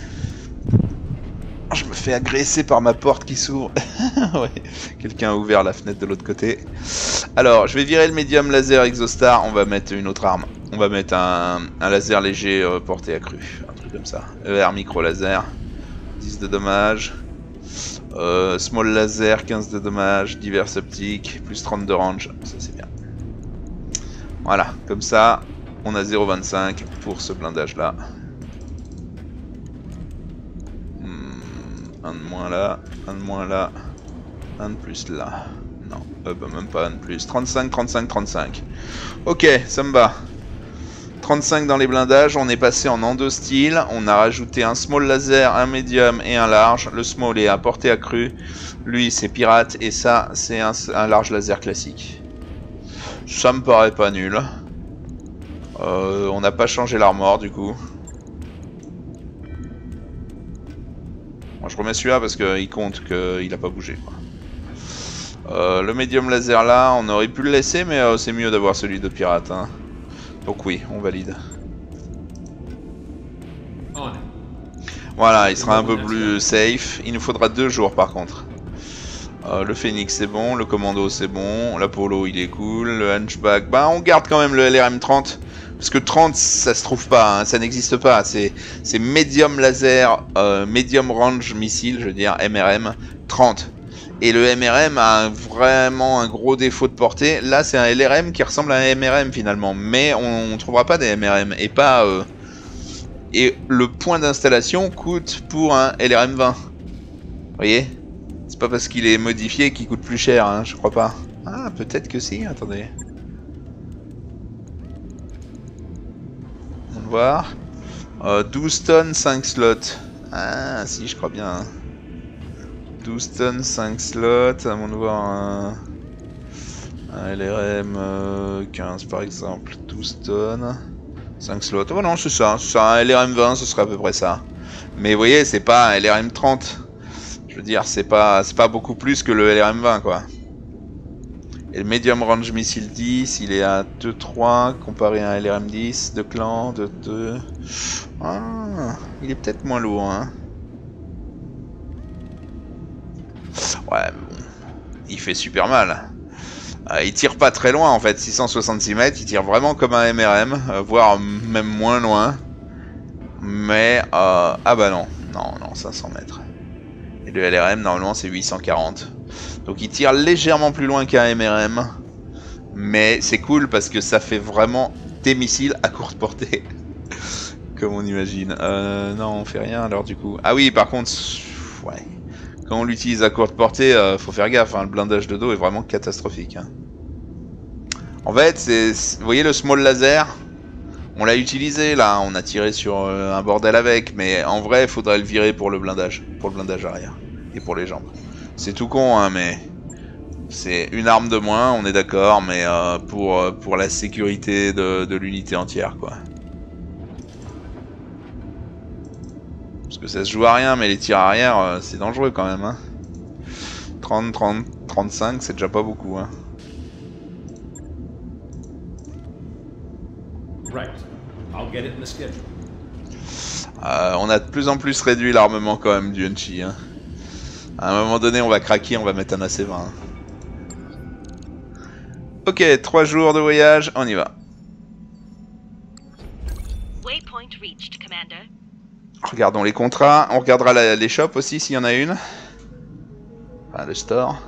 [SPEAKER 1] Je me fais agresser par ma porte qui s'ouvre. Ouais, quelqu'un a ouvert la fenêtre de l'autre côté. Alors, je vais virer le médium laser Exostar. On va mettre une autre arme. On va mettre un laser léger portée accrue. Un truc comme ça. ER micro laser. 10 de dommages. Small laser, 15 de dommages, divers optiques, plus 30 de range, ça c'est bien. Voilà, comme ça, on a 0,25 pour ce blindage là. Un de moins là, un de moins là, un de plus là. Non, bah même pas un de plus. 35, 35, 35. Ok, ça me va. 35 dans les blindages, on est passé en endostyle, on a rajouté un small laser, un medium et un large. Le small est à portée accrue, lui c'est pirate et ça c'est un large laser classique. Ça me paraît pas nul. On n'a pas changé l'armor du coup. Moi je remets celui-là parce qu'il compte qu'il a pas bougé quoi. Le medium laser là, on aurait pu le laisser mais c'est mieux d'avoir celui de pirate hein. Donc oui, on valide. Voilà, il sera un peu plus safe. Il nous faudra 2 jours par contre. Le Phoenix c'est bon, le Commando c'est bon, l'Apollo il est cool, le Hunchback, bah on garde quand même le LRM-30 Parce que 30, ça se trouve pas, hein, ça n'existe pas. C'est Medium Laser, Medium Range Missile, je veux dire MRM, 30. Et le MRM a vraiment un gros défaut de portée. Là, c'est un LRM qui ressemble à un MRM finalement. Mais on ne trouvera pas des MRM. Et pas... Et le point d'installation coûte pour un LRM 20. Vous voyez? C'est pas parce qu'il est modifié qu'il coûte plus cher, hein, je crois pas. Ah, peut-être que si, attendez. On va voir. 12 tonnes, 5 slots. Ah, si, je crois bien. 12 tonnes, 5 slots. À mon de voir un LRM 15 par exemple. 12 tonnes, 5 slots. Oh non, c'est ça. C'est un LRM 20, ce serait à peu près ça. Mais vous voyez, c'est pas un LRM 30. Je veux dire, c'est pas beaucoup plus que le LRM 20, quoi. Et le Medium Range Missile 10, il est à 2-3 comparé à un LRM 10 de clan, de 2. Ah, il est peut-être moins lourd, hein. Ouais, mais bon, il fait super mal. Il tire pas très loin en fait, 666 mètres, il tire vraiment comme un MRM, voire même moins loin. Mais, ah bah non, 500 mètres. Et le LRM, normalement, c'est 840. Donc il tire légèrement plus loin qu'un MRM. Mais c'est cool parce que ça fait vraiment des missiles à courte portée. Comme on imagine. Non, on fait rien alors du coup. Ah oui, par contre, ouais. Quand on l'utilise à courte portée, faut faire gaffe. Hein, le blindage de dos est vraiment catastrophique. Hein. En fait, vous voyez le small laser? On l'a utilisé là, on a tiré sur un bordel avec. Mais en vrai, il faudrait le virer pour le blindage. Pour le blindage arrière. Et pour les jambes. C'est tout con, hein, mais... C'est une arme de moins, on est d'accord, mais pour la sécurité de l'unité entière, quoi. Parce que ça se joue à rien, mais les tirs arrière, c'est dangereux quand même. Hein. 30, 30, 35, c'est déjà pas beaucoup. Hein. On a de plus en plus réduit l'armement quand même du Hunchi. Hein. À un moment donné, on va craquer, on va mettre un AC-20. Hein. Ok, 3 jours de voyage, on y va.
[SPEAKER 6] Waypoint reached, Commander.
[SPEAKER 1] Regardons les contrats, on regardera les shops aussi s'il y en a une. Enfin, le store.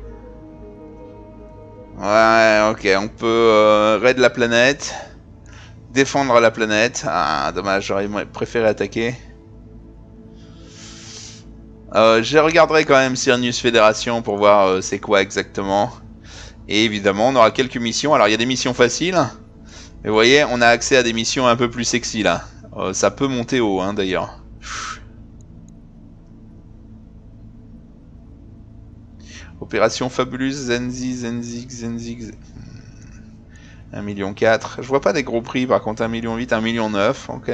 [SPEAKER 1] Ouais, ok, on peut raid la planète. Défendre la planète. Ah, dommage, j'aurais préféré attaquer. Je regarderai quand même Sirius Fédération pour voir c'est quoi exactement. Et évidemment, on aura quelques missions. Alors, il y a des missions faciles. Mais vous voyez, on a accès à des missions un peu plus sexy, là. Ça peut monter haut, hein, d'ailleurs. Opération fabuleuse, Zenzig. 1,4 million. Je vois pas des gros prix, par contre, 1,8 million, 1,9 million. Ok.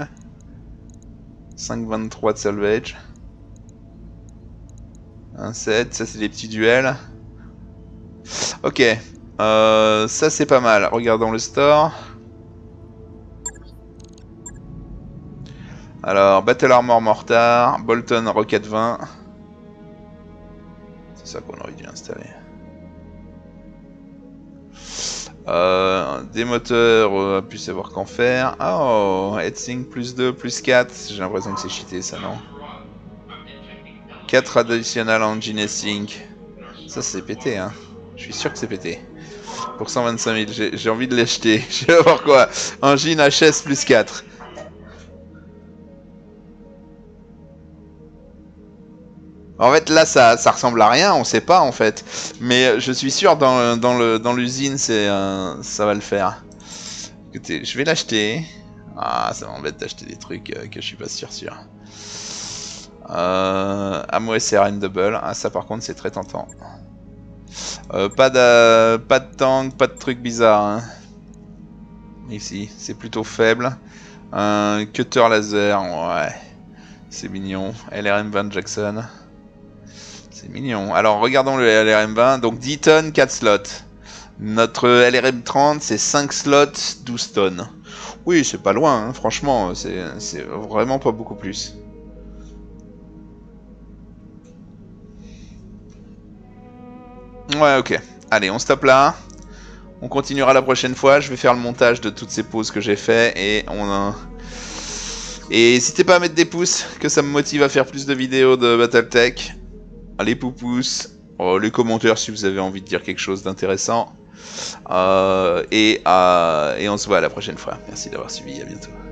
[SPEAKER 1] 5,23 de salvage. 1,7, ça c'est des petits duels. Ok, ça c'est pas mal. Regardons le store. Alors, Battle Armor Mortar, Bolton Rocket 20. C'est ça qu'on aurait dû installer. Des moteurs, plus savoir qu'en faire. Oh, Headsink plus 2, plus 4. J'ai l'impression que c'est cheaté ça, non? 4 additional engine sync. Ça c'est pété, hein. Je suis sûr que c'est pété. Pour 125 000, j'ai envie de l'acheter. Je sais pas pourquoi. Engine HS plus 4. En fait, là, ça ressemble à rien, on sait pas, en fait. Mais je suis sûr, dans l'usine, ça va le faire. Écoutez, je vais l'acheter. Ah, ça m'embête d'acheter des trucs que je suis pas sûr. Ammo SRM double. Ah, ça, par contre, c'est très tentant. Pas de tank, pas de trucs bizarres. Hein. Ici, c'est plutôt faible. Un cutter laser, ouais. C'est mignon. LRM 20 Jackson. C'est mignon. Alors, regardons le LRM 20. Donc, 10 tonnes, 4 slots. Notre LRM 30, c'est 5 slots, 12 tonnes. Oui, c'est pas loin, hein. Franchement. C'est vraiment pas beaucoup plus. Ouais, ok. Allez, on stoppe là. On continuera la prochaine fois. Je vais faire le montage de toutes ces pauses que j'ai fait et et n'hésitez pas à mettre des pouces, que ça me motive à faire plus de vidéos de Battletech. Les pouces, les commentaires si vous avez envie de dire quelque chose d'intéressant. Et on se voit à la prochaine fois. Merci d'avoir suivi, à bientôt.